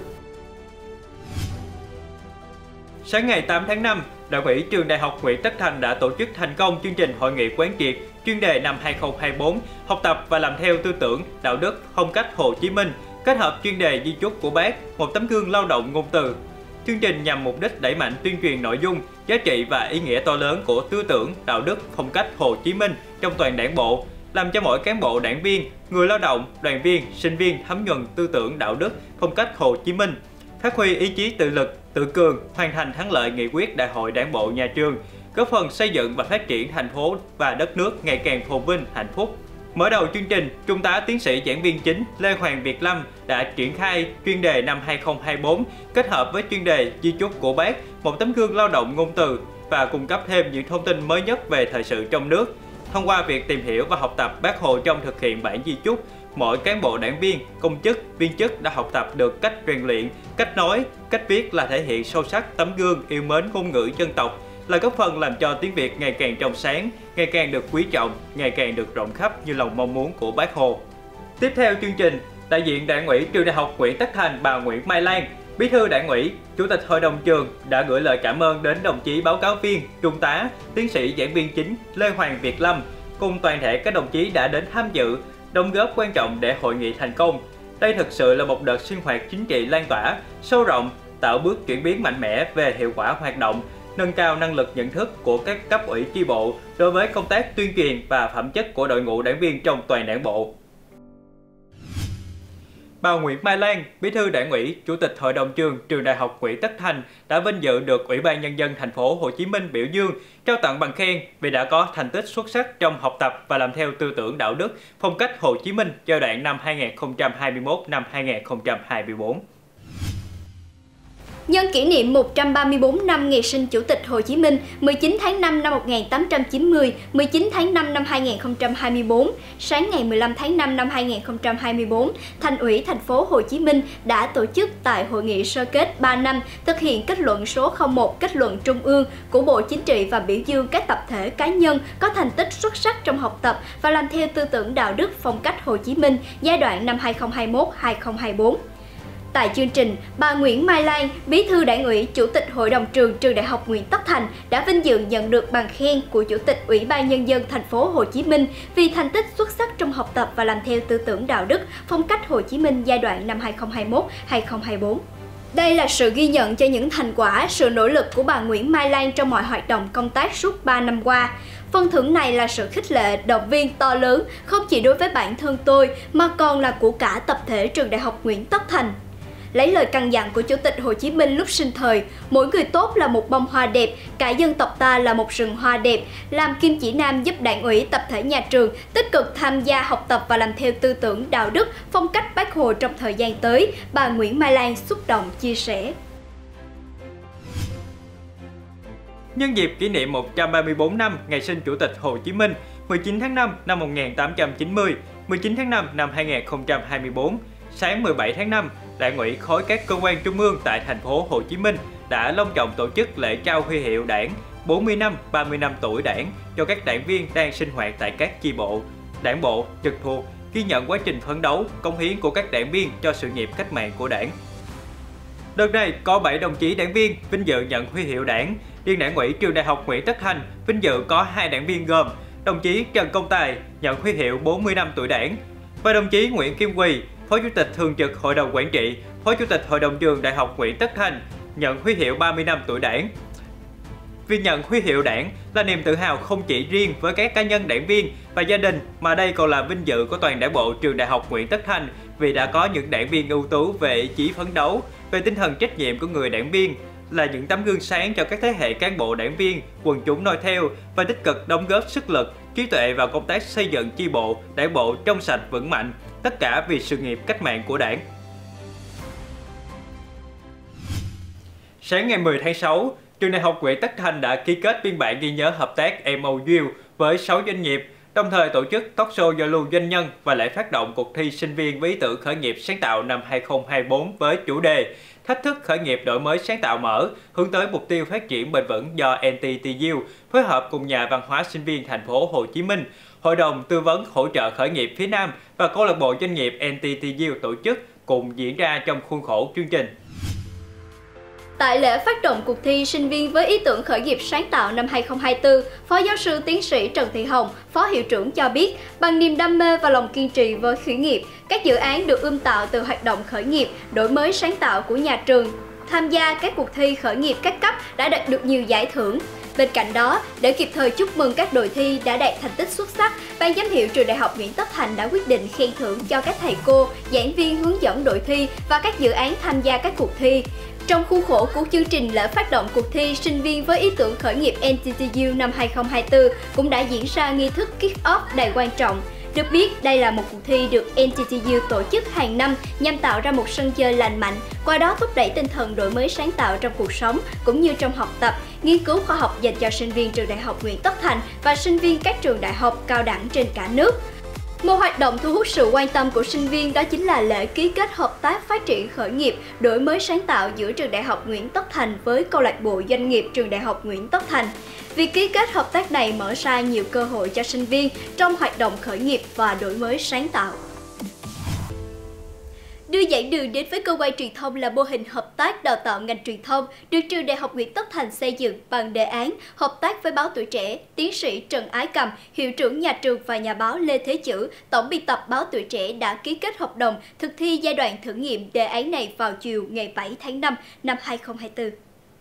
Sáng ngày tám tháng năm, Đảng ủy Trường Đại học Nguyễn Tất Thành đã tổ chức thành công chương trình hội nghị quán triệt chuyên đề năm hai nghìn không trăm hai mươi tư, học tập và làm theo tư tưởng, đạo đức, phong cách Hồ Chí Minh, kết hợp chuyên đề di chúc của Bác, một tấm gương lao động ngôn từ. Chương trình nhằm mục đích đẩy mạnh tuyên truyền nội dung, giá trị và ý nghĩa to lớn của tư tưởng, đạo đức, phong cách Hồ Chí Minh trong toàn đảng bộ, làm cho mỗi cán bộ đảng viên, người lao động, đoàn viên, sinh viên thấm nhuần tư tưởng, đạo đức, phong cách Hồ Chí Minh, phát huy ý chí tự lực, tự cường, hoàn thành thắng lợi nghị quyết Đại hội Đảng bộ nhà trường, góp phần xây dựng và phát triển thành phố và đất nước ngày càng phồn vinh, hạnh phúc. Mở đầu chương trình, Trung tá tiến sĩ giảng viên chính Lê Hoàng Việt Lâm đã triển khai chuyên đề năm hai nghìn không trăm hai mươi tư kết hợp với chuyên đề di chúc của Bác, một tấm gương lao động ngôn từ và cung cấp thêm những thông tin mới nhất về thời sự trong nước. Thông qua việc tìm hiểu và học tập Bác Hồ trong thực hiện bản di chúc, mỗi cán bộ đảng viên, công chức, viên chức đã học tập được cách rèn luyện, cách nói, cách viết là thể hiện sâu sắc tấm gương yêu mến ngôn ngữ dân tộc, là góp phần làm cho tiếng Việt ngày càng trong sáng, ngày càng được quý trọng, ngày càng được rộng khắp như lòng mong muốn của Bác Hồ. Tiếp theo chương trình, đại diện Đảng ủy Trường Đại học Nguyễn Tất Thành bà Nguyễn Mai Lan, Bí thư Đảng ủy, Chủ tịch Hội đồng trường đã gửi lời cảm ơn đến đồng chí báo cáo viên, Trung tá, tiến sĩ giảng viên chính Lê Hoàng Việt Lâm cùng toàn thể các đồng chí đã đến tham dự, đóng góp quan trọng để hội nghị thành công. Đây thực sự là một đợt sinh hoạt chính trị lan tỏa, sâu rộng, tạo bước chuyển biến mạnh mẽ về hiệu quả hoạt động, nâng cao năng lực nhận thức của các cấp ủy chi bộ đối với công tác tuyên truyền và phẩm chất của đội ngũ đảng viên trong toàn đảng bộ. Bà Nguyễn Mai Lan, Bí thư Đảng ủy, Chủ tịch Hội đồng trường Trường Đại học Nguyễn Tất Thành đã vinh dự được Ủy ban Nhân dân thành phố Hồ Chí Minh biểu dương, trao tặng bằng khen vì đã có thành tích xuất sắc trong học tập và làm theo tư tưởng đạo đức, phong cách Hồ Chí Minh giai đoạn năm hai nghìn không trăm hai mươi mốt đến năm hai nghìn không trăm hai mươi tư. Nhân kỷ niệm một trăm ba mươi tư năm ngày sinh Chủ tịch Hồ Chí Minh mười chín tháng năm năm một nghìn tám trăm chín mươi, mười chín tháng năm năm hai nghìn không trăm hai mươi tư, sáng ngày mười lăm tháng năm năm hai nghìn không trăm hai mươi tư, Thành ủy thành phố Hồ Chí Minh đã tổ chức tại hội nghị sơ kết ba năm thực hiện kết luận số không một kết luận Trung ương của Bộ Chính trị và biểu dương các tập thể cá nhân có thành tích xuất sắc trong học tập và làm theo tư tưởng đạo đức phong cách Hồ Chí Minh giai đoạn năm hai nghìn không trăm hai mươi mốt đến hai nghìn không trăm hai mươi tư. Tại chương trình, bà Nguyễn Mai Lan, Bí thư Đảng ủy, Chủ tịch Hội đồng trường Trường Đại học Nguyễn Tất Thành đã vinh dự nhận được bằng khen của Chủ tịch Ủy ban Nhân dân thành phố Hồ Chí Minh vì thành tích xuất sắc trong học tập và làm theo tư tưởng đạo đức, phong cách Hồ Chí Minh giai đoạn năm hai nghìn không trăm hai mươi mốt đến hai nghìn không trăm hai mươi tư. Đây là sự ghi nhận cho những thành quả, sự nỗ lực của bà Nguyễn Mai Lan trong mọi hoạt động công tác suốt ba năm qua. Phần thưởng này là sự khích lệ, động viên to lớn không chỉ đối với bản thân tôi mà còn là của cả tập thể Trường Đại học Nguyễn Tất Thành. Lấy lời căn dặn của Chủ tịch Hồ Chí Minh lúc sinh thời, mỗi người tốt là một bông hoa đẹp, cả dân tộc ta là một rừng hoa đẹp, làm kim chỉ nam giúp Đảng ủy, tập thể nhà trường tích cực tham gia học tập và làm theo tư tưởng đạo đức, phong cách Bác Hồ trong thời gian tới, bà Nguyễn Mai Lan xúc động chia sẻ. Nhân dịp kỷ niệm một trăm ba mươi tư năm ngày sinh Chủ tịch Hồ Chí Minh, mười chín tháng năm năm một nghìn tám trăm chín mươi, mười chín tháng năm năm hai nghìn không trăm hai mươi tư, sáng mười bảy tháng năm, Đảng ủy khối các cơ quan trung ương tại thành phố Hồ Chí Minh đã long trọng tổ chức lễ trao huy hiệu Đảng bốn mươi năm, ba mươi năm tuổi Đảng cho các đảng viên đang sinh hoạt tại các chi bộ, đảng bộ trực thuộc, ghi nhận quá trình phấn đấu, cống hiến của các đảng viên cho sự nghiệp cách mạng của Đảng. Đợt này có bảy đồng chí đảng viên vinh dự nhận huy hiệu Đảng. Riêng Đảng ủy Trường Đại học Nguyễn Tất Thành vinh dự có hai đảng viên gồm đồng chí Trần Công Tài nhận huy hiệu bốn mươi năm tuổi Đảng và đồng chí Nguyễn Kim Quỳ, Phó Chủ tịch Thường trực Hội đồng Quản trị, Phó Chủ tịch Hội đồng trường Đại học Nguyễn Tất Thành nhận huy hiệu ba mươi năm tuổi Đảng. Việc nhận huy hiệu đảng là niềm tự hào không chỉ riêng với các cá nhân đảng viên và gia đình, mà đây còn là vinh dự của toàn đảng bộ trường Đại học Nguyễn Tất Thành vì đã có những đảng viên ưu tú về ý chí phấn đấu, về tinh thần trách nhiệm của người đảng viên, là những tấm gương sáng cho các thế hệ cán bộ đảng viên, quần chúng noi theo và tích cực đóng góp sức lực, trí tuệ vào công tác xây dựng chi bộ, đảng bộ trong sạch vững mạnh, tất cả vì sự nghiệp cách mạng của đảng. Sáng ngày mười tháng sáu, trường Đại học Nguyễn Tất Thành đã ký kết biên bản ghi nhớ hợp tác M O U với sáu doanh nghiệp, đồng thời tổ chức talk show giao lưu doanh nhân và lễ phát động cuộc thi sinh viên với ý tưởng khởi nghiệp sáng tạo năm hai không hai tư với chủ đề Thách thức khởi nghiệp đổi mới sáng tạo mở, hướng tới mục tiêu phát triển bền vững do en tê tê u phối hợp cùng Nhà văn hóa sinh viên thành phố Hồ Chí Minh, Hội đồng tư vấn hỗ trợ khởi nghiệp phía Nam và câu lạc bộ doanh nghiệp en tê tê u tổ chức cùng diễn ra trong khuôn khổ chương trình. Tại lễ phát động cuộc thi sinh viên với ý tưởng khởi nghiệp sáng tạo năm hai không hai tư, Phó giáo sư tiến sĩ Trần Thị Hồng, Phó hiệu trưởng cho biết, bằng niềm đam mê và lòng kiên trì với khởi nghiệp, các dự án được ươm tạo từ hoạt động khởi nghiệp, đổi mới sáng tạo của nhà trường. Tham gia các cuộc thi khởi nghiệp các cấp đã đạt được nhiều giải thưởng. Bên cạnh đó, để kịp thời chúc mừng các đội thi đã đạt thành tích xuất sắc, Ban giám hiệu trường Đại học Nguyễn Tất Thành đã quyết định khen thưởng cho các thầy cô, giảng viên hướng dẫn đội thi và các dự án tham gia các cuộc thi. Trong khuôn khổ của chương trình lễ phát động cuộc thi sinh viên với ý tưởng khởi nghiệp en tê tê u năm hai không hai tư cũng đã diễn ra nghi thức kick-off đầy quan trọng. Được biết, đây là một cuộc thi được en tê tê u tổ chức hàng năm nhằm tạo ra một sân chơi lành mạnh, qua đó thúc đẩy tinh thần đổi mới sáng tạo trong cuộc sống cũng như trong học tập, nghiên cứu khoa học dành cho sinh viên trường Đại học Nguyễn Tất Thành và sinh viên các trường đại học cao đẳng trên cả nước. Một hoạt động thu hút sự quan tâm của sinh viên đó chính là lễ ký kết hợp tác phát triển khởi nghiệp, đổi mới sáng tạo giữa trường Đại học Nguyễn Tất Thành với câu lạc bộ doanh nghiệp trường Đại học Nguyễn Tất Thành. Việc ký kết hợp tác này mở ra nhiều cơ hội cho sinh viên trong hoạt động khởi nghiệp và đổi mới sáng tạo. Đưa giảng đường đến với cơ quan truyền thông là mô hình hợp tác đào tạo ngành truyền thông được trường Đại học Nguyễn Tất Thành xây dựng bằng đề án hợp tác với báo Tuổi Trẻ. Tiến sĩ Trần Ái Cầm, hiệu trưởng nhà trường và nhà báo Lê Thế Chữ, tổng biên tập báo Tuổi Trẻ đã ký kết hợp đồng thực thi giai đoạn thử nghiệm đề án này vào chiều ngày bảy tháng năm năm hai không hai tư.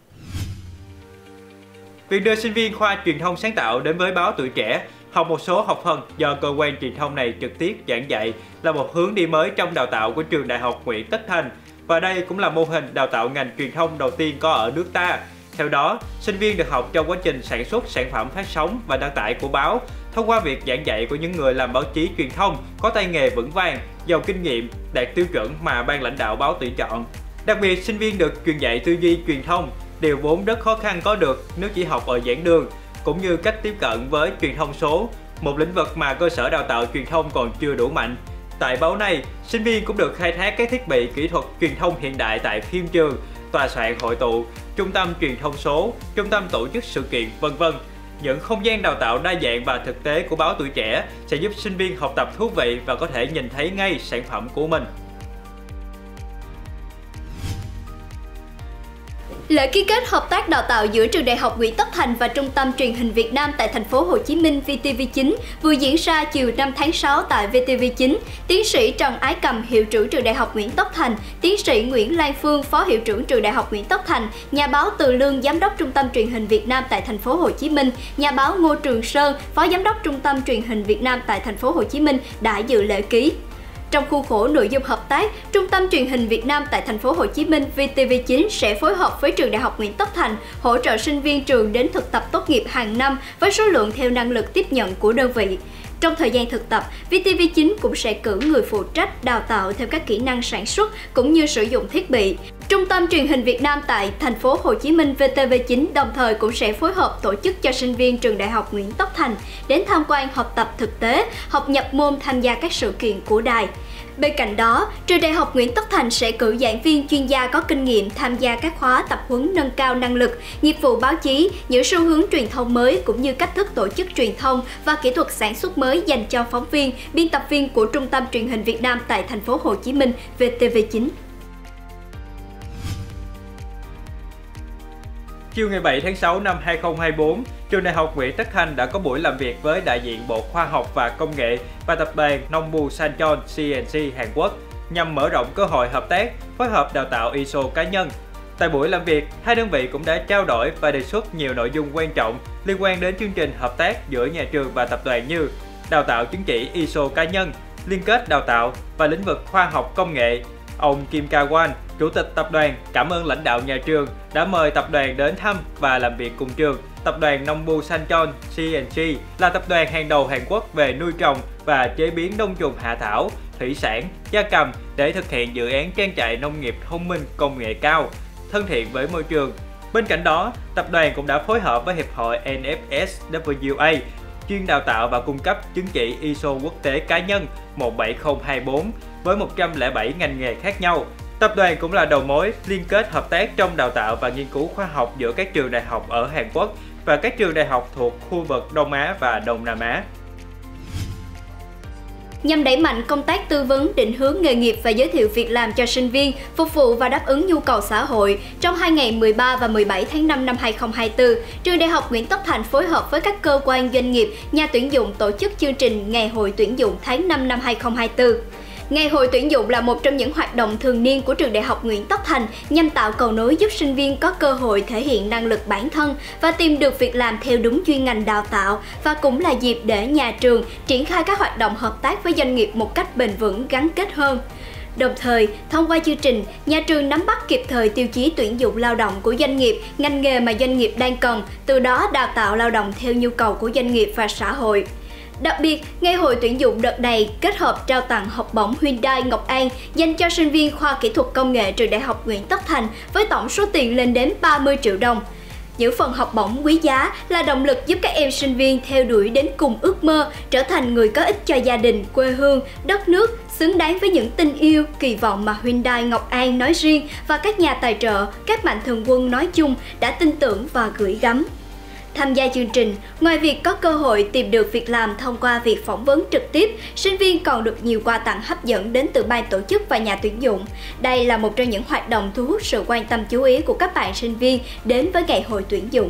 Việc đưa sinh viên khoa truyền thông sáng tạo đến với báo Tuổi Trẻ học một số học phần do cơ quan truyền thông này trực tiếp giảng dạy là một hướng đi mới trong đào tạo của trường Đại học Nguyễn Tất Thành, và đây cũng là mô hình đào tạo ngành truyền thông đầu tiên có ở nước ta. Theo đó, sinh viên được học trong quá trình sản xuất sản phẩm phát sóng và đăng tải của báo thông qua việc giảng dạy của những người làm báo chí truyền thông có tay nghề vững vàng, giàu kinh nghiệm, đạt tiêu chuẩn mà ban lãnh đạo báo tuyển chọn. Đặc biệt, sinh viên được truyền dạy tư duy truyền thông, điều vốn rất khó khăn có được nếu chỉ học ở giảng đường, cũng như cách tiếp cận với truyền thông số, một lĩnh vực mà cơ sở đào tạo truyền thông còn chưa đủ mạnh. Tại báo này, sinh viên cũng được khai thác các thiết bị kỹ thuật truyền thông hiện đại tại phim trường, tòa soạn hội tụ, trung tâm truyền thông số, trung tâm tổ chức sự kiện, vân vân. Những không gian đào tạo đa dạng và thực tế của báo Tuổi Trẻ sẽ giúp sinh viên học tập thú vị và có thể nhìn thấy ngay sản phẩm của mình. Lễ ký kết hợp tác đào tạo giữa trường Đại học Nguyễn Tất Thành và Trung tâm Truyền hình Việt Nam tại thành phố Hồ Chí Minh vê tê vê chín vừa diễn ra chiều năm tháng sáu tại vê tê vê chín. Tiến sĩ Trần Ái Cầm, hiệu trưởng trường Đại học Nguyễn Tất Thành, tiến sĩ Nguyễn Lan Phương, phó hiệu trưởng trường Đại học Nguyễn Tất Thành, nhà báo Từ Lương, giám đốc Trung tâm Truyền hình Việt Nam tại thành phố Hồ Chí Minh, nhà báo Ngô Trường Sơn, phó giám đốc Trung tâm Truyền hình Việt Nam tại thành phố Hồ Chí Minh đã dự lễ ký. Trong khuôn khổ nội dung hợp tác, Trung tâm Truyền hình Việt Nam tại thành phố Hồ Chí Minh vê tê vê chín sẽ phối hợp với trường Đại học Nguyễn Tất Thành hỗ trợ sinh viên trường đến thực tập tốt nghiệp hàng năm với số lượng theo năng lực tiếp nhận của đơn vị. Trong thời gian thực tập, vê tê vê chín cũng sẽ cử người phụ trách đào tạo thêm các kỹ năng sản xuất cũng như sử dụng thiết bị. Trung tâm Truyền hình Việt Nam tại thành phố Hồ Chí Minh vê tê vê chín đồng thời cũng sẽ phối hợp tổ chức cho sinh viên trường Đại học Nguyễn Tất Thành đến tham quan học tập thực tế, học nhập môn tham gia các sự kiện của đài. Bên cạnh đó, trường Đại học Nguyễn Tất Thành sẽ cử giảng viên chuyên gia có kinh nghiệm tham gia các khóa tập huấn nâng cao năng lực, nghiệp vụ báo chí, những xu hướng truyền thông mới cũng như cách thức tổ chức truyền thông và kỹ thuật sản xuất mới dành cho phóng viên, biên tập viên của Trung tâm Truyền hình Việt Nam tại thành phố Hồ Chí Minh vê tê vê chín. Chiều ngày bảy tháng sáu năm hai không hai tư, trường Đại học Nguyễn Tất Thành đã có buổi làm việc với đại diện Bộ Khoa học và Công nghệ và tập đoàn Nongbu Sancheon xê en xê Hàn Quốc nhằm mở rộng cơ hội hợp tác, phối hợp đào tạo i ét ô cá nhân. Tại buổi làm việc, hai đơn vị cũng đã trao đổi và đề xuất nhiều nội dung quan trọng liên quan đến chương trình hợp tác giữa nhà trường và tập đoàn như đào tạo chứng chỉ i ét o cá nhân, liên kết đào tạo và lĩnh vực khoa học công nghệ. Ông Kim Ka-wan, Chủ tịch tập đoàn, cảm ơn lãnh đạo nhà trường đã mời tập đoàn đến thăm và làm việc cùng trường. Tập đoàn Nongbu Sancheon xê and giê là tập đoàn hàng đầu Hàn Quốc về nuôi trồng và chế biến đông trùng hạ thảo, thủy sản, gia cầm để thực hiện dự án trang trại nông nghiệp thông minh công nghệ cao, thân thiện với môi trường. Bên cạnh đó, tập đoàn cũng đã phối hợp với Hiệp hội en ép ét vê a chuyên đào tạo và cung cấp chứng chỉ i ét o quốc tế cá nhân một bảy không hai bốn với một trăm lẻ bảy ngành nghề khác nhau. Tập đoàn cũng là đầu mối liên kết hợp tác trong đào tạo và nghiên cứu khoa học giữa các trường đại học ở Hàn Quốc và các trường đại học thuộc khu vực Đông Á và Đông Nam Á. Nhằm đẩy mạnh công tác tư vấn, định hướng nghề nghiệp và giới thiệu việc làm cho sinh viên, phục vụ và đáp ứng nhu cầu xã hội, trong hai ngày mười ba và mười bảy tháng năm năm hai nghìn không trăm hai mươi tư, Trường Đại học Nguyễn Tất Thành phối hợp với các cơ quan doanh nghiệp, nhà tuyển dụng tổ chức chương trình Ngày hội tuyển dụng tháng năm năm hai nghìn không trăm hai mươi tư. Ngày hội tuyển dụng là một trong những hoạt động thường niên của Trường Đại học Nguyễn Tất Thành nhằm tạo cầu nối giúp sinh viên có cơ hội thể hiện năng lực bản thân và tìm được việc làm theo đúng chuyên ngành đào tạo, và cũng là dịp để nhà trường triển khai các hoạt động hợp tác với doanh nghiệp một cách bền vững, gắn kết hơn. Đồng thời, thông qua chương trình, nhà trường nắm bắt kịp thời tiêu chí tuyển dụng lao động của doanh nghiệp, ngành nghề mà doanh nghiệp đang cần, từ đó đào tạo lao động theo nhu cầu của doanh nghiệp và xã hội. Đặc biệt, Ngày hội tuyển dụng đợt này kết hợp trao tặng học bổng Hyundai Ngọc An dành cho sinh viên khoa kỹ thuật công nghệ Trường Đại học Nguyễn Tất Thành với tổng số tiền lên đến ba mươi triệu đồng. Những phần học bổng quý giá là động lực giúp các em sinh viên theo đuổi đến cùng ước mơ, trở thành người có ích cho gia đình, quê hương, đất nước, xứng đáng với những tình yêu, kỳ vọng mà Hyundai Ngọc An nói riêng và các nhà tài trợ, các mạnh thường quân nói chung đã tin tưởng và gửi gắm. Tham gia chương trình, ngoài việc có cơ hội tìm được việc làm thông qua việc phỏng vấn trực tiếp, sinh viên còn được nhiều quà tặng hấp dẫn đến từ ban tổ chức và nhà tuyển dụng. Đây là một trong những hoạt động thu hút sự quan tâm chú ý của các bạn sinh viên đến với Ngày hội tuyển dụng.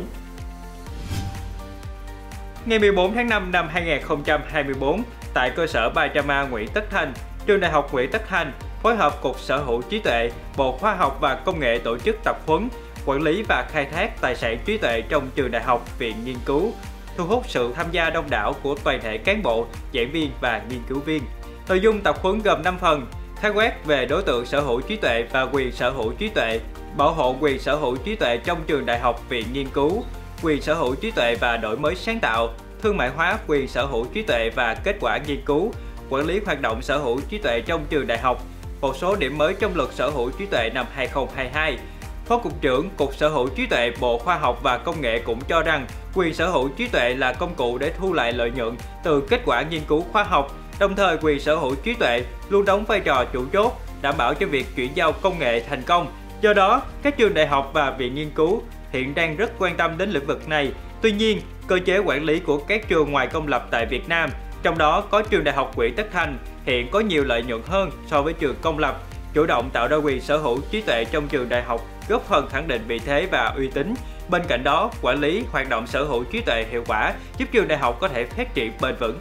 Ngày mười bốn tháng năm năm hai nghìn không trăm hai mươi tư, tại cơ sở ba trăm A Nguyễn Tất Thành, Trường Đại học Nguyễn Tất Thành phối hợp Cục Sở hữu trí tuệ, Bộ Khoa học và Công nghệ tổ chức tập huấn quản lý và khai thác tài sản trí tuệ trong trường đại học, viện nghiên cứu, thu hút sự tham gia đông đảo của toàn thể cán bộ, giảng viên và nghiên cứu viên. Nội dung tập huấn gồm năm phần: khái quát về đối tượng sở hữu trí tuệ và quyền sở hữu trí tuệ, bảo hộ quyền sở hữu trí tuệ trong trường đại học, viện nghiên cứu, quyền sở hữu trí tuệ và đổi mới sáng tạo, thương mại hóa quyền sở hữu trí tuệ và kết quả nghiên cứu, quản lý hoạt động sở hữu trí tuệ trong trường đại học, một số điểm mới trong luật sở hữu trí tuệ năm hai nghìn không trăm hai mươi hai. Phó Cục trưởng Cục Sở hữu trí tuệ, Bộ Khoa học và Công nghệ cũng cho rằng quyền sở hữu trí tuệ là công cụ để thu lại lợi nhuận từ kết quả nghiên cứu khoa học. Đồng thời, quyền sở hữu trí tuệ luôn đóng vai trò chủ chốt, đảm bảo cho việc chuyển giao công nghệ thành công. Do đó, các trường đại học và viện nghiên cứu hiện đang rất quan tâm đến lĩnh vực này. Tuy nhiên, cơ chế quản lý của các trường ngoài công lập tại Việt Nam, trong đó có Trường Đại học Nguyễn Tất Thành, hiện có nhiều lợi nhuận hơn so với trường công lập. Chủ động tạo ra quyền sở hữu trí tuệ trong trường đại học góp phần khẳng định vị thế và uy tín. Bên cạnh đó, quản lý hoạt động sở hữu trí tuệ hiệu quả giúp trường đại học có thể phát triển bền vững.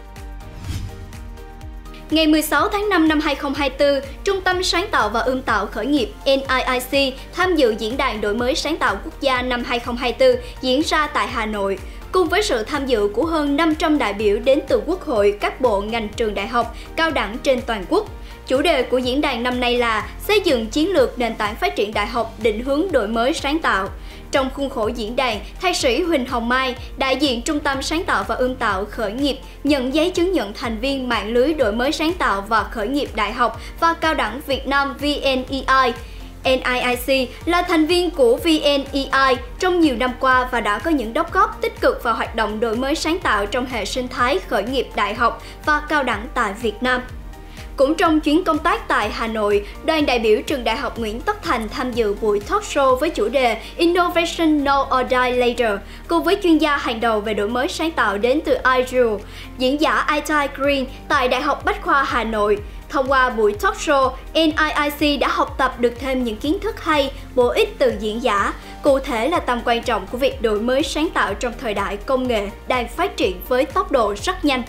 Ngày mười sáu tháng năm năm hai nghìn không trăm hai mươi tư, Trung tâm Sáng tạo và Ươm tạo Khởi nghiệp en i i xê tham dự Diễn đàn Đổi mới Sáng tạo Quốc gia năm hai nghìn không trăm hai mươi tư diễn ra tại Hà Nội. Cùng với sự tham dự của hơn năm trăm đại biểu đến từ Quốc hội, các bộ ngành trường đại học, cao đẳng trên toàn quốc. Chủ đề của diễn đàn năm nay là xây dựng chiến lược nền tảng phát triển đại học định hướng đổi mới sáng tạo. Trong khuôn khổ diễn đàn, thạc sĩ Huỳnh Hồng Mai, đại diện Trung tâm Sáng tạo và Ươm tạo Khởi nghiệp, nhận giấy chứng nhận thành viên mạng lưới đổi mới sáng tạo và khởi nghiệp đại học và cao đẳng Việt Nam vê en e i. en i i xê là thành viên của vê en e i trong nhiều năm qua và đã có những đóng góp tích cực vào hoạt động đổi mới sáng tạo trong hệ sinh thái khởi nghiệp đại học và cao đẳng tại Việt Nam. Cũng trong chuyến công tác tại Hà Nội, đoàn đại biểu Trường Đại học Nguyễn Tất Thành tham dự buổi talk show với chủ đề Innovation Now or Die Later, cùng với chuyên gia hàng đầu về đổi mới sáng tạo đến từ i giê u, diễn giả Aitai Green tại Đại học Bách khoa Hà Nội. Thông qua buổi talk show, en i i xê đã học tập được thêm những kiến thức hay, bổ ích từ diễn giả, cụ thể là tầm quan trọng của việc đổi mới sáng tạo trong thời đại công nghệ đang phát triển với tốc độ rất nhanh.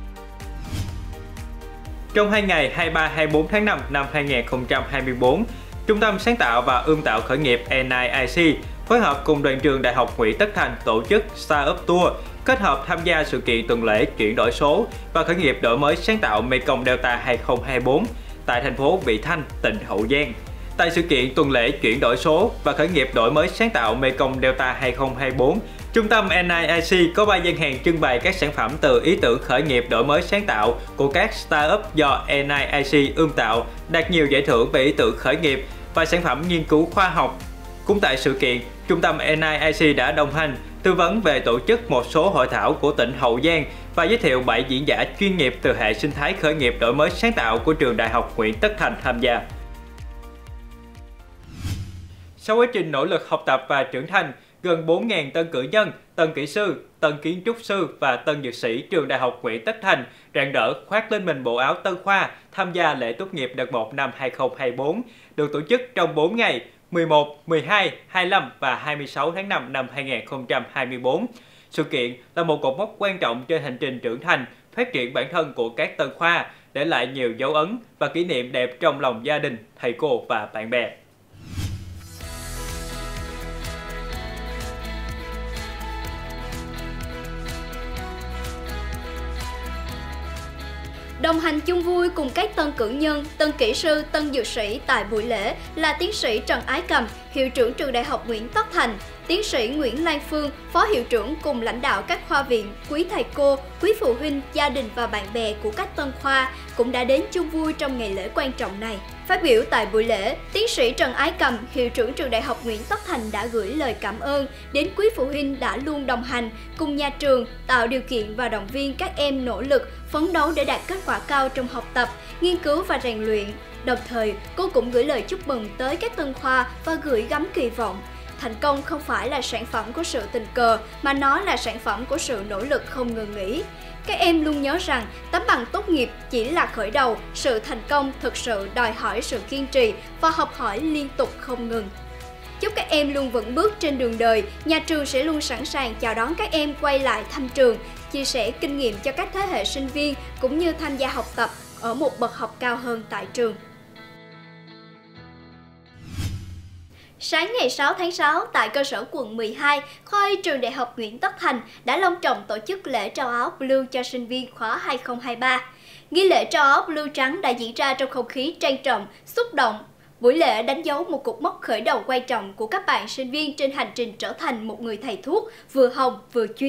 Trong hai ngày hai mươi ba hai mươi tư tháng năm năm hai nghìn không trăm hai mươi tư, Trung tâm Sáng tạo và Ươm tạo Khởi nghiệp en i i xê phối hợp cùng đoàn trường Đại học Nguyễn Tất Thành tổ chức Startup Tour, kết hợp tham gia sự kiện tuần lễ chuyển đổi số và khởi nghiệp đổi mới sáng tạo Mekong Delta hai không hai tư tại thành phố Vị Thanh, tỉnh Hậu Giang. Tại sự kiện tuần lễ chuyển đổi số và khởi nghiệp đổi mới sáng tạo Mekong Delta hai không hai tư, Trung tâm en i i xê có ba gian hàng trưng bày các sản phẩm từ ý tưởng khởi nghiệp đổi mới sáng tạo của các startup do en i i xê ươm tạo, đạt nhiều giải thưởng về ý tưởng khởi nghiệp và sản phẩm nghiên cứu khoa học. Cũng tại sự kiện, Trung tâm en i i xê đã đồng hành, tư vấn về tổ chức một số hội thảo của tỉnh Hậu Giang và giới thiệu bảy diễn giả chuyên nghiệp từ hệ sinh thái khởi nghiệp đổi mới sáng tạo của trường Đại học Nguyễn Tất Thành tham gia. Sau quá trình nỗ lực học tập và trưởng thành, gần bốn nghìn tân cử nhân, tân kỹ sư, tân kiến trúc sư và tân dược sĩ trường Đại học Nguyễn Tất Thành rạng rỡ khoác lên mình bộ áo tân khoa tham gia lễ tốt nghiệp đợt một năm hai không hai tư, được tổ chức trong bốn ngày mười một, mười hai, hai mươi lăm và hai mươi sáu tháng năm năm hai nghìn không trăm hai mươi tư. Sự kiện là một cột mốc quan trọng trên hành trình trưởng thành, phát triển bản thân của các tân khoa, để lại nhiều dấu ấn và kỷ niệm đẹp trong lòng gia đình, thầy cô và bạn bè. Đồng hành chung vui cùng các tân cử nhân, tân kỹ sư, tân dược sĩ tại buổi lễ là tiến sĩ Trần Ái Cầm, hiệu trưởng trường Đại học Nguyễn Tất Thành, tiến sĩ Nguyễn Lan Phương, phó hiệu trưởng cùng lãnh đạo các khoa viện, quý thầy cô, quý phụ huynh, gia đình và bạn bè của các tân khoa cũng đã đến chung vui trong ngày lễ quan trọng này. Phát biểu tại buổi lễ, tiến sĩ Trần Ái Cầm, hiệu trưởng trường Đại học Nguyễn Tất Thành đã gửi lời cảm ơn đến quý phụ huynh đã luôn đồng hành cùng nhà trường, tạo điều kiện và động viên các em nỗ lực, phấn đấu để đạt kết quả cao trong học tập, nghiên cứu và rèn luyện. Đồng thời, cô cũng gửi lời chúc mừng tới các tân khoa và gửi gắm kỳ vọng. Thành công không phải là sản phẩm của sự tình cờ, mà nó là sản phẩm của sự nỗ lực không ngừng nghỉ. Các em luôn nhớ rằng tấm bằng tốt nghiệp chỉ là khởi đầu, sự thành công thực sự đòi hỏi sự kiên trì và học hỏi liên tục không ngừng. Chúc các em luôn vững bước trên đường đời, nhà trường sẽ luôn sẵn sàng chào đón các em quay lại thăm trường, chia sẻ kinh nghiệm cho các thế hệ sinh viên cũng như tham gia học tập ở một bậc học cao hơn tại trường. Sáng ngày sáu tháng sáu, tại cơ sở quận mười hai, khoa Y trường Đại học Nguyễn Tất Thành đã long trọng tổ chức lễ trao áo blue cho sinh viên khóa hai không hai ba. Nghi lễ trao áo blue trắng đã diễn ra trong không khí trang trọng, xúc động. Buổi lễ đánh dấu một cột mốc khởi đầu quan trọng của các bạn sinh viên trên hành trình trở thành một người thầy thuốc vừa hồng vừa chuyên.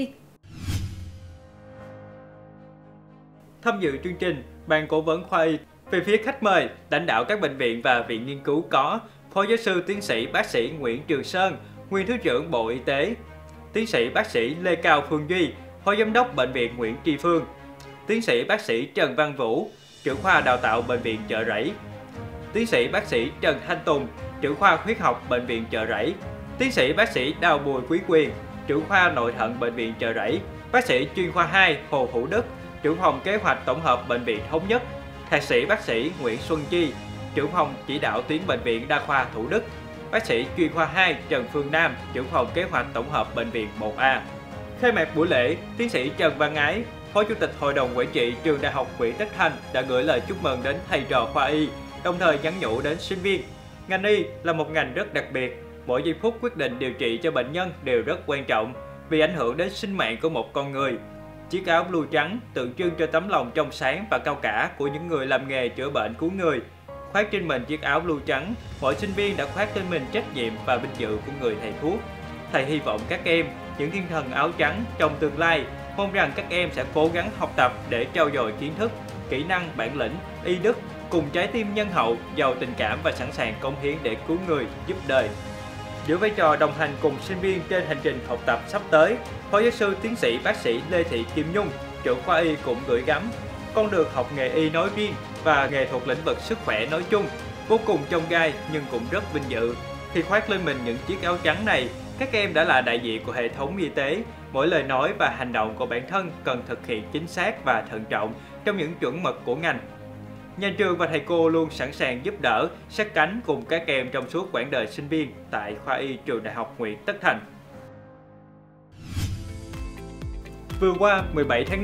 Tham dự chương trình, ban cố vấn khoa Y về phía khách mời, lãnh đạo các bệnh viện và viện nghiên cứu có Phó giáo sư tiến sĩ bác sĩ Nguyễn Trường Sơn, nguyên Thứ trưởng Bộ Y tế, tiến sĩ bác sĩ Lê Cao Phương Duy, Phó giám đốc Bệnh viện Nguyễn Tri Phương, tiến sĩ bác sĩ Trần Văn Vũ, trưởng khoa đào tạo Bệnh viện Chợ Rẫy, tiến sĩ bác sĩ Trần Thanh Tùng, trưởng khoa huyết học Bệnh viện Chợ Rẫy, tiến sĩ bác sĩ Đào Bùi Quý Quyền, trưởng khoa nội thận Bệnh viện Chợ Rẫy, bác sĩ chuyên khoa hai Hồ Hữu Đức, trưởng phòng kế hoạch tổng hợp Bệnh viện Thống Nhất, thạc sĩ bác sĩ Nguyễn Xuân Chi, trưởng phòng chỉ đạo tuyến Bệnh viện Đa khoa Thủ Đức, bác sĩ chuyên khoa hai Trần Phương Nam, trưởng phòng kế hoạch tổng hợp Bệnh viện một A. Khai mạc buổi lễ, tiến sĩ Trần Văn Ái, Phó Chủ tịch Hội đồng Quản trị trường Đại học Nguyễn Tất Thành đã gửi lời chúc mừng đến thầy trò khoa Y, đồng thời nhắn nhủ đến sinh viên. Ngành Y là một ngành rất đặc biệt, mỗi giây phút quyết định điều trị cho bệnh nhân đều rất quan trọng vì ảnh hưởng đến sinh mạng của một con người. Chiếc áo blue trắng tượng trưng cho tấm lòng trong sáng và cao cả của những người làm nghề chữa bệnh cứu người. Khoác trên mình chiếc áo blue trắng, mỗi sinh viên đã khoác trên mình trách nhiệm và vinh dự của người thầy thuốc. Thầy hy vọng các em, những thiên thần áo trắng trong tương lai, mong rằng các em sẽ cố gắng học tập để trau dồi kiến thức, kỹ năng, bản lĩnh, y đức, cùng trái tim nhân hậu, giàu tình cảm và sẵn sàng cống hiến để cứu người, giúp đời. Giữ vai trò đồng hành cùng sinh viên trên hành trình học tập sắp tới, Phó giáo sư tiến sĩ bác sĩ Lê Thị Kim Nhung, trưởng khoa Y cũng gửi gắm con đường học nghề y nói riêng và nghệ thuật lĩnh vực sức khỏe nói chung vô cùng chông gai nhưng cũng rất vinh dự. Khi khoác lên mình những chiếc áo trắng này, các em đã là đại diện của hệ thống y tế. Mỗi lời nói và hành động của bản thân cần thực hiện chính xác và thận trọng trong những chuẩn mực của ngành. Nhà trường và thầy cô luôn sẵn sàng giúp đỡ, sát cánh cùng các em trong suốt quãng đời sinh viên tại khoa Y trường Đại học Nguyễn Tất Thành. Vừa qua, mười bảy tháng năm,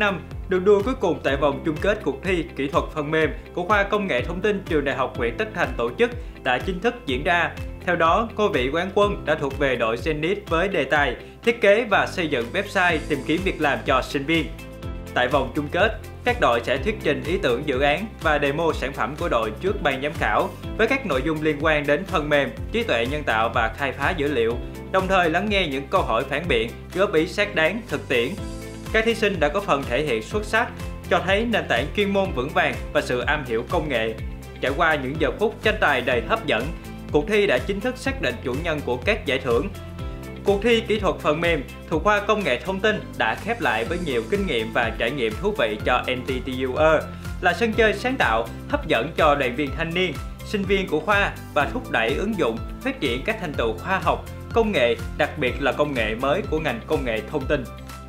Đường đua cuối cùng tại vòng chung kết cuộc thi kỹ thuật phần mềm của khoa Công nghệ Thông tin Trường Đại học Nguyễn Tất Thành tổ chức đã chính thức diễn ra. Theo đó, ngôi vị quán quân đã thuộc về đội Zenith với đề tài thiết kế và xây dựng website tìm kiếm việc làm cho sinh viên. Tại vòng chung kết, các đội sẽ thuyết trình ý tưởng dự án và demo sản phẩm của đội trước ban giám khảo với các nội dung liên quan đến phần mềm, trí tuệ nhân tạo và khai phá dữ liệu, đồng thời lắng nghe những câu hỏi phản biện, góp ý xác đáng, thực tiễn. Các thí sinh đã có phần thể hiện xuất sắc, cho thấy nền tảng chuyên môn vững vàng và sự am hiểu công nghệ. Trải qua những giờ phút tranh tài đầy hấp dẫn, cuộc thi đã chính thức xác định chủ nhân của các giải thưởng. Cuộc thi kỹ thuật phần mềm thuộc khoa Công nghệ Thông tin đã khép lại với nhiều kinh nghiệm và trải nghiệm thú vị cho en tê tê u e, là sân chơi sáng tạo, hấp dẫn cho đoàn viên thanh niên, sinh viên của khoa và thúc đẩy ứng dụng, phát triển các thành tựu khoa học, công nghệ, đặc biệt là công nghệ mới của ngành công nghệ thông tin.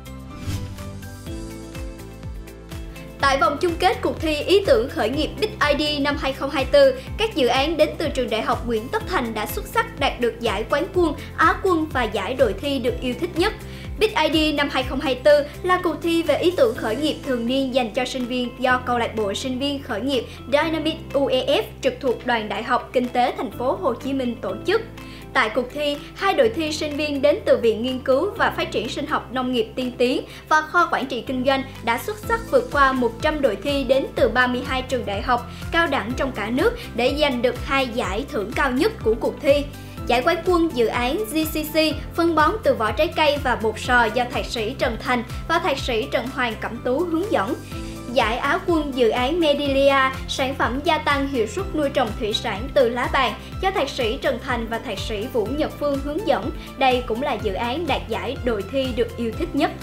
Tại vòng chung kết cuộc thi ý tưởng khởi nghiệp Big i đê năm hai không hai tư, các dự án đến từ trường Đại học Nguyễn Tất Thành đã xuất sắc đạt được giải quán quân, Á quân và giải đội thi được yêu thích nhất. Big i đê năm hai không hai tư là cuộc thi về ý tưởng khởi nghiệp thường niên dành cho sinh viên do câu lạc bộ sinh viên khởi nghiệp Dynamic u e ép trực thuộc Đoàn Đại học Kinh tế Thành phố Hồ Chí Minh tổ chức. Tại cuộc thi, hai đội thi sinh viên đến từ Viện Nghiên cứu và Phát triển Sinh học Nông nghiệp Tiên tiến và Kho Quản trị Kinh doanh đã xuất sắc vượt qua một trăm đội thi đến từ ba mươi hai trường đại học, cao đẳng trong cả nước để giành được hai giải thưởng cao nhất của cuộc thi. Giải quán quân dự án giê xê xê phân bón từ vỏ trái cây và bột sò do Thạc sĩ Trần Thành và Thạc sĩ Trần Hoàng Cẩm Tú hướng dẫn. Giải Á quân dự án Medilia, sản phẩm gia tăng hiệu suất nuôi trồng thủy sản từ lá bàn do Thạc sĩ Trần Thành và Thạc sĩ Vũ Nhật Phương hướng dẫn. Đây cũng là dự án đạt giải đội thi được yêu thích nhất.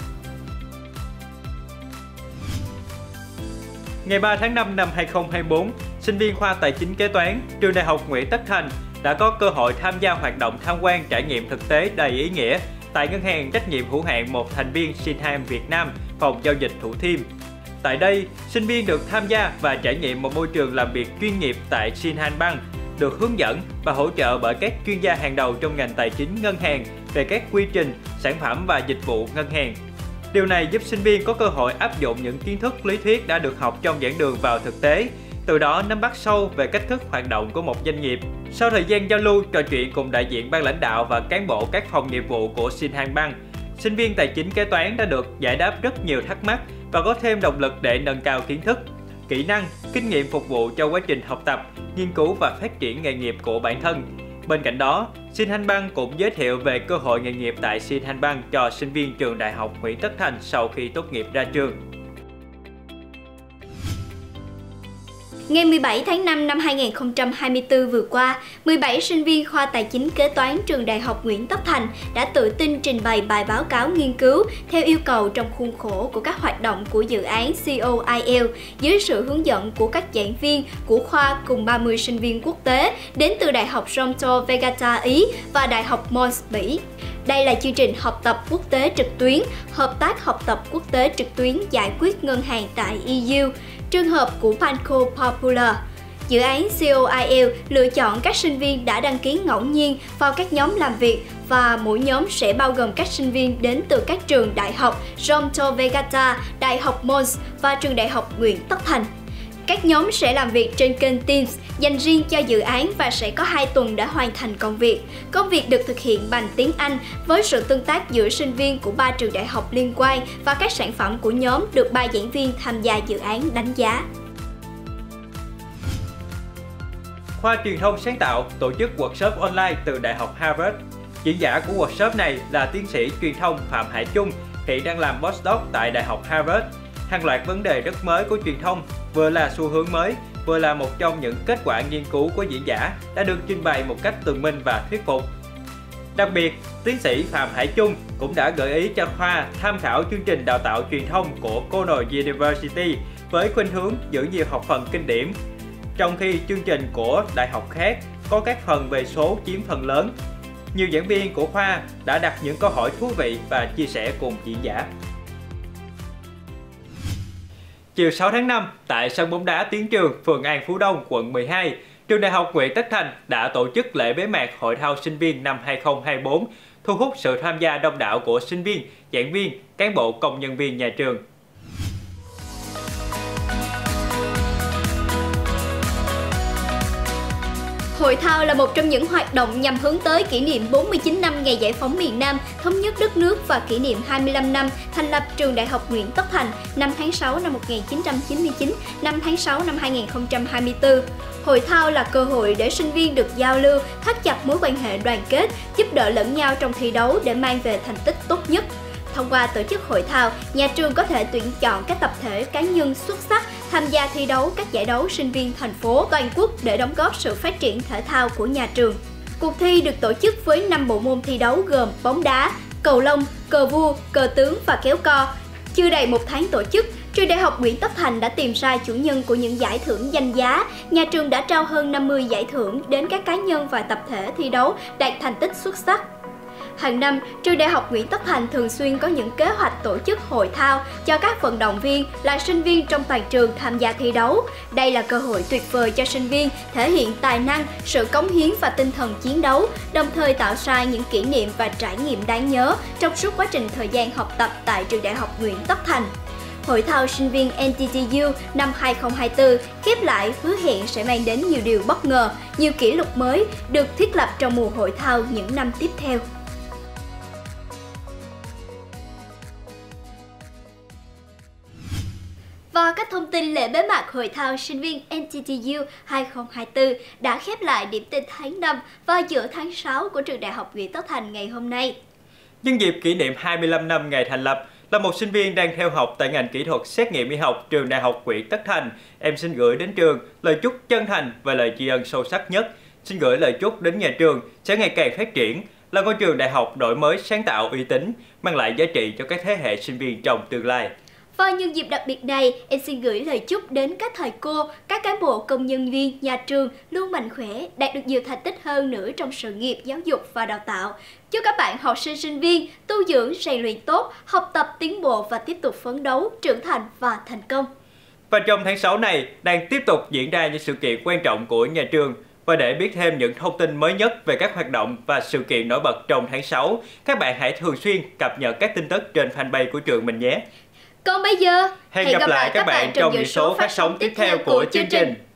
Ngày ba tháng năm năm hai không hai tư, sinh viên khoa Tài chính Kế toán, Trường Đại học Nguyễn Tất Thành đã có cơ hội tham gia hoạt động tham quan trải nghiệm thực tế đầy ý nghĩa tại Ngân hàng trách nhiệm hữu hạn một thành viên Sinhan Việt Nam, phòng giao dịch Thủ Thiêm. Tại đây, sinh viên được tham gia và trải nghiệm một môi trường làm việc chuyên nghiệp tại Sinhan Bank, được hướng dẫn và hỗ trợ bởi các chuyên gia hàng đầu trong ngành tài chính ngân hàng về các quy trình, sản phẩm và dịch vụ ngân hàng. Điều này giúp sinh viên có cơ hội áp dụng những kiến thức lý thuyết đã được học trong giảng đường vào thực tế, từ đó nắm bắt sâu về cách thức hoạt động của một doanh nghiệp. Sau thời gian giao lưu, trò chuyện cùng đại diện ban lãnh đạo và cán bộ các phòng nghiệp vụ của Sinhan Bank, sinh viên tài chính kế toán đã được giải đáp rất nhiều thắc mắc và có thêm động lực để nâng cao kiến thức, kỹ năng, kinh nghiệm phục vụ cho quá trình học tập, nghiên cứu và phát triển nghề nghiệp của bản thân. Bên cạnh đó, Sinhan Bank cũng giới thiệu về cơ hội nghề nghiệp tại Sinhan Bank cho sinh viên trường Đại học Nguyễn Tất Thành sau khi tốt nghiệp ra trường. Ngày mười bảy tháng năm năm hai nghìn không trăm hai mươi tư vừa qua, mười bảy sinh viên khoa Tài chính Kế toán Trường Đại học Nguyễn Tất Thành đã tự tin trình bày bài báo cáo nghiên cứu theo yêu cầu trong khuôn khổ của các hoạt động của dự án xê o i lờ dưới sự hướng dẫn của các giảng viên của khoa cùng ba mươi sinh viên quốc tế đến từ Đại học Toronto Vergata Ý và Đại học Mons Bỉ. Đây là chương trình học tập quốc tế trực tuyến, hợp tác học tập quốc tế trực tuyến giải quyết ngân hàng tại e u, trường hợp của Banco Popular. Dự án xê o i lờ lựa chọn các sinh viên đã đăng ký ngẫu nhiên vào các nhóm làm việc và mỗi nhóm sẽ bao gồm các sinh viên đến từ các trường đại học Toronto Vergata, Đại học Mons và trường Đại học Nguyễn Tất Thành. Các nhóm sẽ làm việc trên kênh Teams dành riêng cho dự án và sẽ có hai tuần để hoàn thành công việc. Công việc được thực hiện bằng tiếng Anh với sự tương tác giữa sinh viên của ba trường đại học liên quan và các sản phẩm của nhóm được ba giảng viên tham gia dự án đánh giá. Khoa Truyền thông Sáng tạo tổ chức workshop online từ Đại học Harvard. Diễn giả của workshop này là tiến sĩ truyền thông Phạm Hải Trung, hiện đang làm postdoc tại Đại học Harvard. Hàng loạt vấn đề rất mới của truyền thông, vừa là xu hướng mới, vừa là một trong những kết quả nghiên cứu của diễn giả đã được trình bày một cách tường minh và thuyết phục. Đặc biệt, tiến sĩ Phạm Hải Trung cũng đã gợi ý cho khoa tham khảo chương trình đào tạo truyền thông của Cornell University với khuynh hướng giữ nhiều học phần kinh điển, trong khi chương trình của đại học khác có các phần về số chiếm phần lớn. Nhiều giảng viên của khoa đã đặt những câu hỏi thú vị và chia sẻ cùng diễn giả. Chiều sáu tháng năm, tại sân bóng đá Tiến Trường, phường An Phú Đông, quận mười hai, Trường Đại học Nguyễn Tất Thành đã tổ chức lễ bế mạc Hội thao sinh viên năm hai không hai tư, thu hút sự tham gia đông đảo của sinh viên, giảng viên, cán bộ công nhân viên nhà trường. Hội thao là một trong những hoạt động nhằm hướng tới kỷ niệm bốn mươi chín năm ngày giải phóng miền Nam, thống nhất đất nước và kỷ niệm hai mươi lăm năm thành lập Trường Đại học Nguyễn Tất Thành năm tháng sáu năm một nghìn chín trăm chín mươi chín, năm tháng sáu năm hai nghìn không trăm hai mươi tư. Hội thao là cơ hội để sinh viên được giao lưu, thắt chặt mối quan hệ đoàn kết, giúp đỡ lẫn nhau trong thi đấu để mang về thành tích tốt nhất. Thông qua tổ chức hội thao, nhà trường có thể tuyển chọn các tập thể cá nhân xuất sắc tham gia thi đấu các giải đấu sinh viên thành phố, toàn quốc để đóng góp sự phát triển thể thao của nhà trường. Cuộc thi được tổ chức với năm bộ môn thi đấu gồm bóng đá, cầu lông, cờ vua, cờ tướng và kéo co. Chưa đầy một tháng tổ chức, Trường Đại học Nguyễn Tất Thành đã tìm ra chủ nhân của những giải thưởng danh giá. Nhà trường đã trao hơn năm mươi giải thưởng đến các cá nhân và tập thể thi đấu đạt thành tích xuất sắc. Hàng năm, Trường Đại học Nguyễn Tất Thành thường xuyên có những kế hoạch tổ chức hội thao cho các vận động viên là sinh viên trong toàn trường tham gia thi đấu. Đây là cơ hội tuyệt vời cho sinh viên thể hiện tài năng, sự cống hiến và tinh thần chiến đấu, đồng thời tạo ra những kỷ niệm và trải nghiệm đáng nhớ trong suốt quá trình thời gian học tập tại Trường Đại học Nguyễn Tất Thành. Hội thao sinh viên en tê tê u năm hai không hai tư khép lại hứa hẹn sẽ mang đến nhiều điều bất ngờ, nhiều kỷ lục mới được thiết lập trong mùa hội thao những năm tiếp theo. Và các thông tin lễ bế mạc hội thao sinh viên en tê tê u hai không hai tư đã khép lại điểm tin tháng năm và giữa tháng sáu của Trường Đại học Nguyễn Tất Thành ngày hôm nay. Nhân dịp kỷ niệm hai mươi lăm năm ngày thành lập, là một sinh viên đang theo học tại ngành kỹ thuật xét nghiệm y học Trường Đại học Nguyễn Tất Thành, em xin gửi đến trường lời chúc chân thành và lời tri ân sâu sắc nhất. Xin gửi lời chúc đến nhà trường sẽ ngày càng phát triển, là ngôi trường đại học đổi mới sáng tạo uy tín, mang lại giá trị cho các thế hệ sinh viên trong tương lai. Và nhân dịp đặc biệt này, em xin gửi lời chúc đến các thầy cô, các cán bộ công nhân viên, nhà trường luôn mạnh khỏe, đạt được nhiều thành tích hơn nữa trong sự nghiệp giáo dục và đào tạo. Chúc các bạn học sinh sinh viên tu dưỡng rèn luyện tốt, học tập tiến bộ và tiếp tục phấn đấu, trưởng thành và thành công. Và trong tháng sáu này đang tiếp tục diễn ra những sự kiện quan trọng của nhà trường. Và để biết thêm những thông tin mới nhất về các hoạt động và sự kiện nổi bật trong tháng sáu, các bạn hãy thường xuyên cập nhật các tin tức trên fanpage của trường mình nhé. Còn bây giờ, hẹn gặp lại các bạn trong những số phát sóng tiếp theo của chương trình.